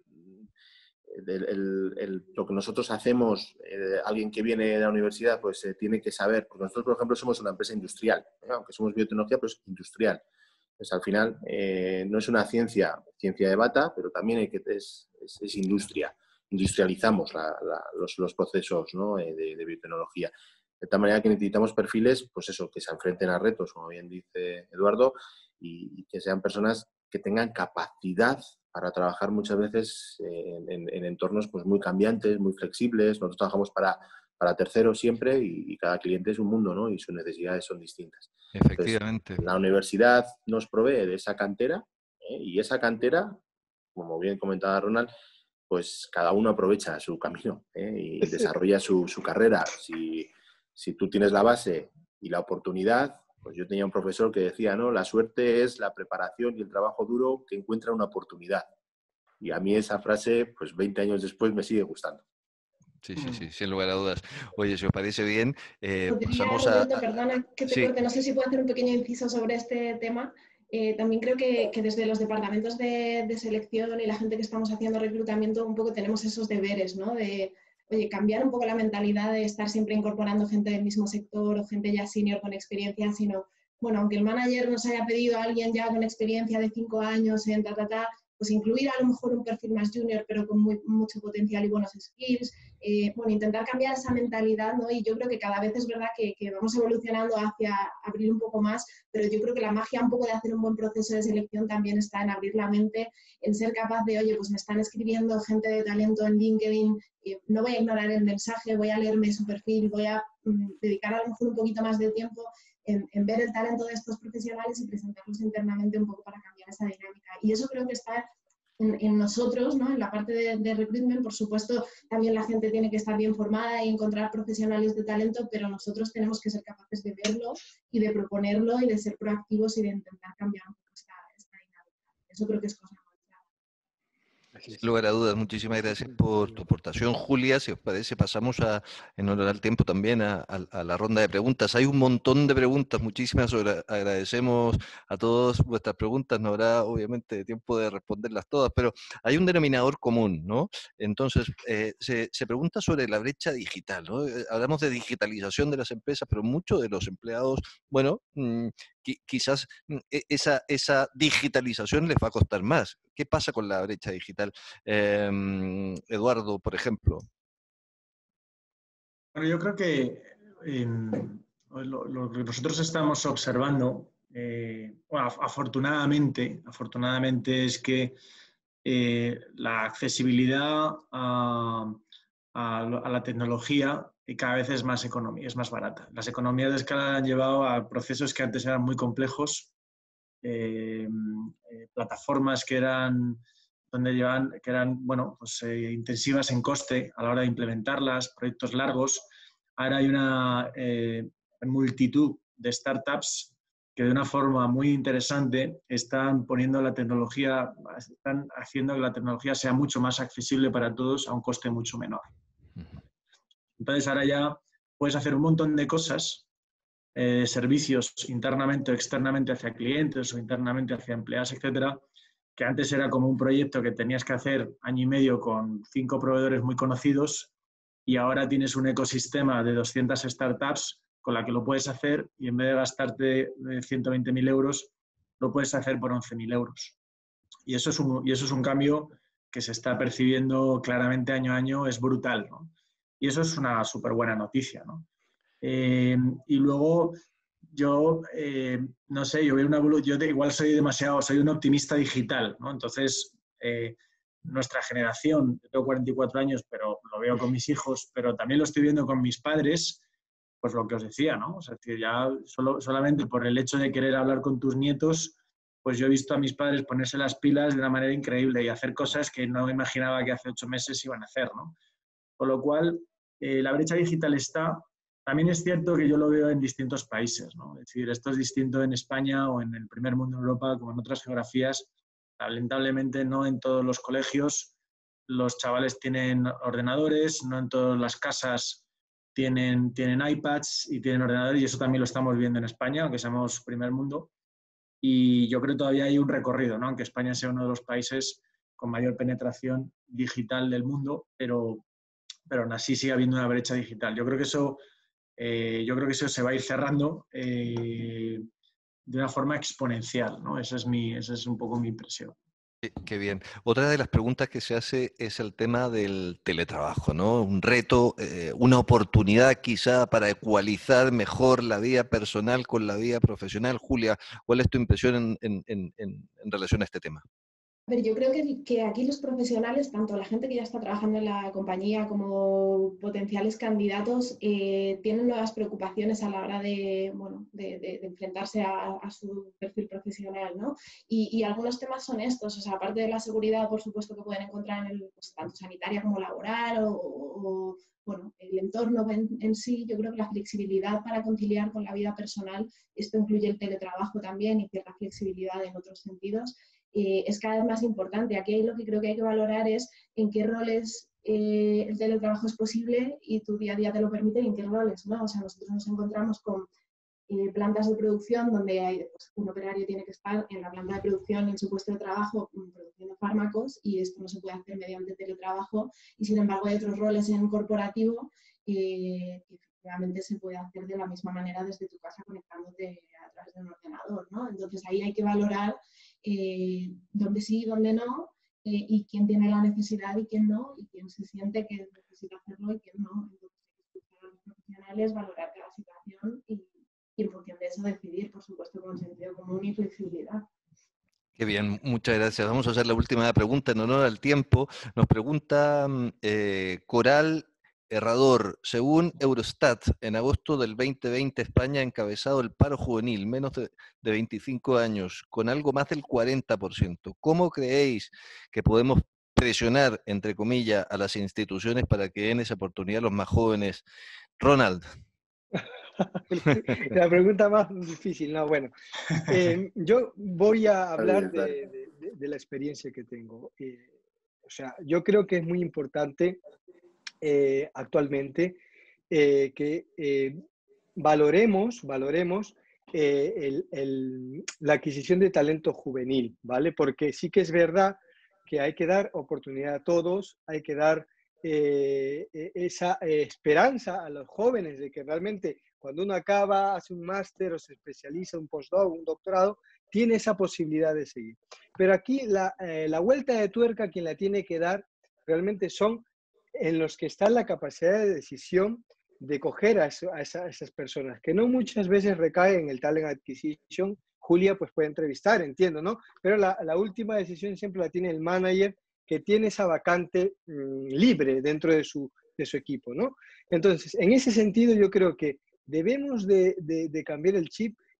el, el, el, lo que nosotros hacemos, eh, alguien que viene de la universidad, pues eh, tiene que saber, porque nosotros, por ejemplo, somos una empresa industrial, ¿eh? Aunque somos biotecnología, pero es industrial. Pues al final eh, no es una ciencia, ciencia de bata, pero también hay que, es, es, es industria. Industrializamos la, la, los, los procesos, ¿no? de, de biotecnología. De tal manera que necesitamos perfiles, pues eso, que se enfrenten a retos, como bien dice Eduardo, y, y que sean personas que tengan capacidad para trabajar muchas veces en, en, en entornos pues, muy cambiantes, muy flexibles. Nosotros trabajamos para, para terceros siempre y, y cada cliente es un mundo, ¿no? Y sus necesidades son distintas. Efectivamente. Entonces, la universidad nos provee de esa cantera, ¿eh? Y esa cantera, como bien comentaba Ronald, pues cada uno aprovecha su camino, ¿eh? Y desarrolla su, su carrera. Si, si tú tienes la base y la oportunidad, pues yo tenía un profesor que decía, ¿no? La suerte es la preparación y el trabajo duro que encuentra una oportunidad. Y a mí esa frase, pues veinte años después, me sigue gustando. Sí, sí, sí, sin lugar a dudas. Oye, si os parece bien, eh, Podría, pasamos Roberto, a... a... perdona que te sí. corte, no sé si puedo hacer un pequeño inciso sobre este tema. Eh, también creo que, que desde los departamentos de, de selección y la gente que estamos haciendo reclutamiento, un poco tenemos esos deberes, ¿no? De, oye, cambiar un poco la mentalidad de estar siempre incorporando gente del mismo sector o gente ya senior con experiencia, sino, bueno, aunque el manager nos haya pedido a alguien ya con experiencia de cinco años en ta, ta, ta, pues incluir a lo mejor un perfil más junior, pero con muy, mucho potencial y buenos skills. Eh, bueno, intentar cambiar esa mentalidad, ¿no? Y yo creo que cada vez es verdad que, que vamos evolucionando hacia abrir un poco más, pero yo creo que la magia un poco de hacer un buen proceso de selección también está en abrir la mente, en ser capaz de, oye, pues me están escribiendo gente de talento en LinkedIn, eh, no voy a ignorar el mensaje, voy a leerme su perfil, voy a mm, dedicar a lo mejor un poquito más de tiempo en, en ver el talento de estos profesionales y presentarlos internamente un poco para cambiar esa dinámica. Y eso creo que está En, en nosotros, ¿no? En la parte de, de recruitment, por supuesto, también la gente tiene que estar bien formada y encontrar profesionales de talento, pero nosotros tenemos que ser capaces de verlo y de proponerlo y de ser proactivos y de intentar cambiar un poco esta, esta dinámica. Eso creo que es cosa muy clara. Sin lugar a dudas, muchísimas gracias por tu aportación, Julia. Si os parece, pasamos a, en honor al tiempo también a, a, a la ronda de preguntas. Hay un montón de preguntas, muchísimas. Agradecemos a todos vuestras preguntas. No habrá, obviamente, tiempo de responderlas todas, pero hay un denominador común, ¿no? Entonces, eh, se, se pregunta sobre la brecha digital, ¿no? Hablamos de digitalización de las empresas, pero muchos de los empleados, bueno, mmm, quizás esa, esa digitalización les va a costar más. ¿Qué pasa con la brecha digital? Eh, Eduardo, por ejemplo. Bueno, yo creo que eh, lo, lo que nosotros estamos observando, eh, bueno, afortunadamente, afortunadamente es que eh, la accesibilidad a, a, a la tecnología cada vez es más económica, es más barata. Las economías de escala han llevado a procesos que antes eran muy complejos eh, eh, plataformas que eran, donde llevan, que eran bueno, pues, eh, intensivas en coste a la hora de implementarlas, proyectos largos. Ahora hay una eh, multitud de startups que de una forma muy interesante están poniendo la tecnología, están haciendo que la tecnología sea mucho más accesible para todos a un coste mucho menor. Entonces ahora ya puedes hacer un montón de cosas, eh, servicios internamente o externamente hacia clientes o internamente hacia empleados, etcétera, que antes era como un proyecto que tenías que hacer año y medio con cinco proveedores muy conocidos y ahora tienes un ecosistema de doscientas startups con la que lo puedes hacer y en vez de gastarte ciento veinte mil euros, lo puedes hacer por once mil euros. Y eso, es un, y eso es un cambio que se está percibiendo claramente año a año, es brutal, ¿no? Y eso es una súper buena noticia, ¿no? Eh, y luego, yo, eh, no sé, yo veo una evolución, yo igual soy demasiado, soy un optimista digital, ¿no? Entonces, eh, nuestra generación, yo tengo cuarenta y cuatro años, pero lo veo con mis hijos, pero también lo estoy viendo con mis padres, pues lo que os decía, ¿no? O sea, que ya solo, solamente por el hecho de querer hablar con tus nietos, pues yo he visto a mis padres ponerse las pilas de una manera increíble y hacer cosas que no imaginaba que hace ocho meses iban a hacer, ¿no? Con lo cual, eh, la brecha digital está. También es cierto que yo lo veo en distintos países, ¿no? Es decir, esto es distinto en España o en el primer mundo de Europa como en otras geografías. Lamentablemente no en todos los colegios los chavales tienen ordenadores, no en todas las casas tienen, tienen iPads y tienen ordenadores, y eso también lo estamos viendo en España, aunque seamos primer mundo. Y yo creo que todavía hay un recorrido, ¿no? Aunque España sea uno de los países con mayor penetración digital del mundo, pero, pero aún así sigue habiendo una brecha digital. Yo creo que eso, eh, yo creo que eso se va a ir cerrando eh, de una forma exponencial, ¿no? Esa es, mi, esa es un poco mi impresión. Qué, qué bien. Otra de las preguntas que se hace es el tema del teletrabajo, ¿no? Un reto, eh, una oportunidad quizá para ecualizar mejor la vida personal con la vida profesional. Julia, ¿cuál es tu impresión en, en, en, en relación a este tema? A ver, yo creo que, que aquí los profesionales, tanto la gente que ya está trabajando en la compañía como potenciales candidatos, eh, tienen nuevas preocupaciones a la hora de, bueno, de, de, de enfrentarse a, a su perfil profesional, ¿no? Y, y algunos temas son estos, o sea, aparte de la seguridad, por supuesto, que pueden encontrar en el, pues, tanto sanitaria como laboral o, o bueno, el entorno en, en sí, yo creo que la flexibilidad para conciliar con la vida personal, esto incluye el teletrabajo también y cierta flexibilidad en otros sentidos, Eh, es cada vez más importante. Aquí lo que creo que hay que valorar es en qué roles eh, el teletrabajo es posible y tu día a día te lo permite y en qué roles, ¿no? O sea, nosotros nos encontramos con eh, plantas de producción donde hay, pues, un operario tiene que estar en la planta de producción, en su puesto de trabajo, produciendo fármacos, y esto no se puede hacer mediante teletrabajo, y sin embargo hay otros roles en corporativo eh, que efectivamente se puede hacer de la misma manera desde tu casa conectándote a través de un ordenador, ¿no? Entonces ahí hay que valorar eh, dónde sí y dónde no, eh, y quién tiene la necesidad y quién no, y quién se siente que necesita hacerlo y quién no. Entonces hay que escuchar a los profesionales, valorar cada situación y, y en función de eso decidir, por supuesto, con sentido común y flexibilidad. Qué bien, muchas gracias. Vamos a hacer la última pregunta en honor al tiempo. Nos pregunta eh, Coral Herrador, según Eurostat, en agosto del veinte veinte España ha encabezado el paro juvenil, menos de, de veinticinco años, con algo más del cuarenta por ciento. ¿Cómo creéis que podemos presionar, entre comillas, a las instituciones para que den esa oportunidad a los más jóvenes? Ronald. La pregunta más difícil, no, bueno. Eh, yo voy a hablar de, de, de la experiencia que tengo. Eh, o sea, yo creo que es muy importante eh, actualmente eh, que eh, valoremos, valoremos eh, el, el, la adquisición de talento juvenil, ¿vale? Porque sí que es verdad que hay que dar oportunidad a todos, hay que dar eh, esa eh, esperanza a los jóvenes de que realmente cuando uno acaba, hace un máster o se especializa, un postdoc, un doctorado, tiene esa posibilidad de seguir. Pero aquí la, eh, la vuelta de tuerca quien la tiene que dar realmente son en los que está la capacidad de decisión de coger a, eso, a, esa, a esas personas, que no muchas veces recae en el talent acquisition. Julia pues puede entrevistar, entiendo, ¿no? Pero la, la última decisión siempre la tiene el manager, que tiene esa vacante mmm, libre dentro de su, de su equipo, ¿no? Entonces, en ese sentido yo creo que debemos de, de, de cambiar el chip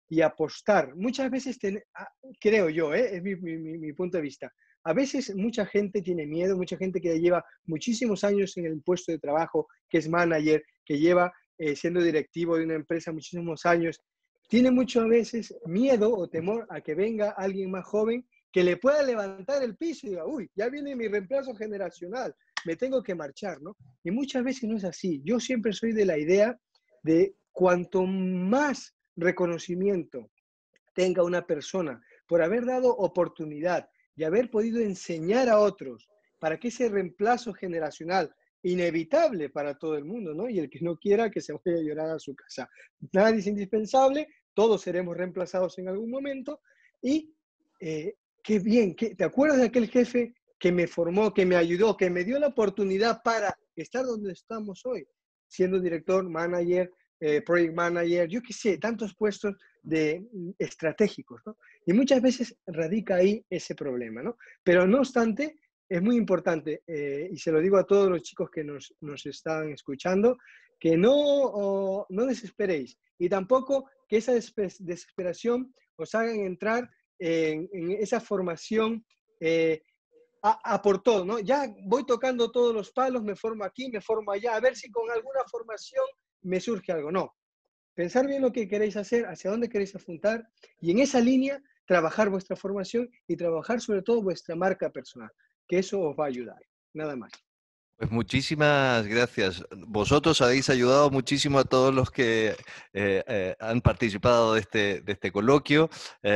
y apostar. Muchas veces, ten, creo yo, ¿eh? es mi, mi, mi punto de vista, a veces mucha gente tiene miedo, mucha gente que lleva muchísimos años en el puesto de trabajo, que es manager, que lleva eh, siendo directivo de una empresa muchísimos años, tiene mucho a veces miedo o temor a que venga alguien más joven que le pueda levantar el piso y diga, uy, ya viene mi reemplazo generacional, me tengo que marchar, ¿no? Y muchas veces no es así. Yo siempre soy de la idea de cuanto más reconocimiento tenga una persona por haber dado oportunidad y haber podido enseñar a otros para que ese reemplazo generacional, inevitable para todo el mundo, ¿no? Y el que no quiera que se vaya a llorar a su casa. Nadie es indispensable, todos seremos reemplazados en algún momento y eh, qué bien, qué, ¿te acuerdas de aquel jefe que me formó, que me ayudó, que me dio la oportunidad para estar donde estamos hoy? Siendo director, manager, eh, project manager, yo qué sé, tantos puestos de, estratégicos, ¿no? Y muchas veces radica ahí ese problema, ¿no? Pero no obstante, es muy importante, eh, y se lo digo a todos los chicos que nos, nos están escuchando, que no, oh, no desesperéis y tampoco que esa desesperación os hagan entrar en, en esa formación eh, a, a por todo, ¿no? Ya voy tocando todos los palos, me formo aquí, me formo allá, a ver si con alguna formación me surge algo. No. Pensar bien lo que queréis hacer, hacia dónde queréis apuntar y en esa línea trabajar vuestra formación y trabajar sobre todo vuestra marca personal, que eso os va a ayudar. Nada más. Pues muchísimas gracias. Vosotros habéis ayudado muchísimo a todos los que eh, eh, han participado de este, de este coloquio.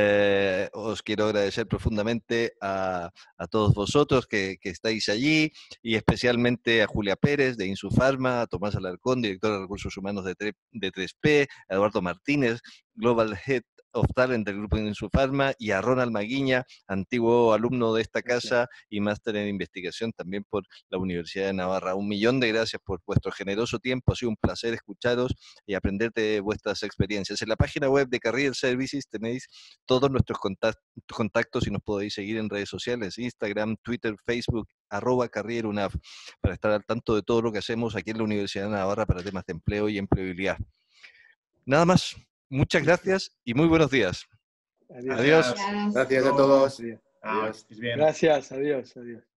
Eh, os quiero agradecer profundamente a, a todos vosotros que, que estáis allí y especialmente a Julia Pérez de Insufarma, a Tomás Alarcón, director de Recursos Humanos de, de tres P, a Eduardo Martínez, Global Head of Talent del grupo Insufarma, y a Ronald Maguiña, antiguo alumno de esta casa y máster en investigación también por la Universidad de Navarra. Un millón de gracias por vuestro generoso tiempo, ha sido un placer escucharos y aprender de vuestras experiencias. En la página web de Career Services tenéis todos nuestros contactos y nos podéis seguir en redes sociales, Instagram, Twitter, Facebook, arroba CarrierUNAV, para estar al tanto de todo lo que hacemos aquí en la Universidad de Navarra para temas de empleo y empleabilidad. Nada más. Muchas gracias y muy buenos días. Adiós. Adiós. Gracias a todos. Adiós. Adiós. Gracias, adiós, adiós.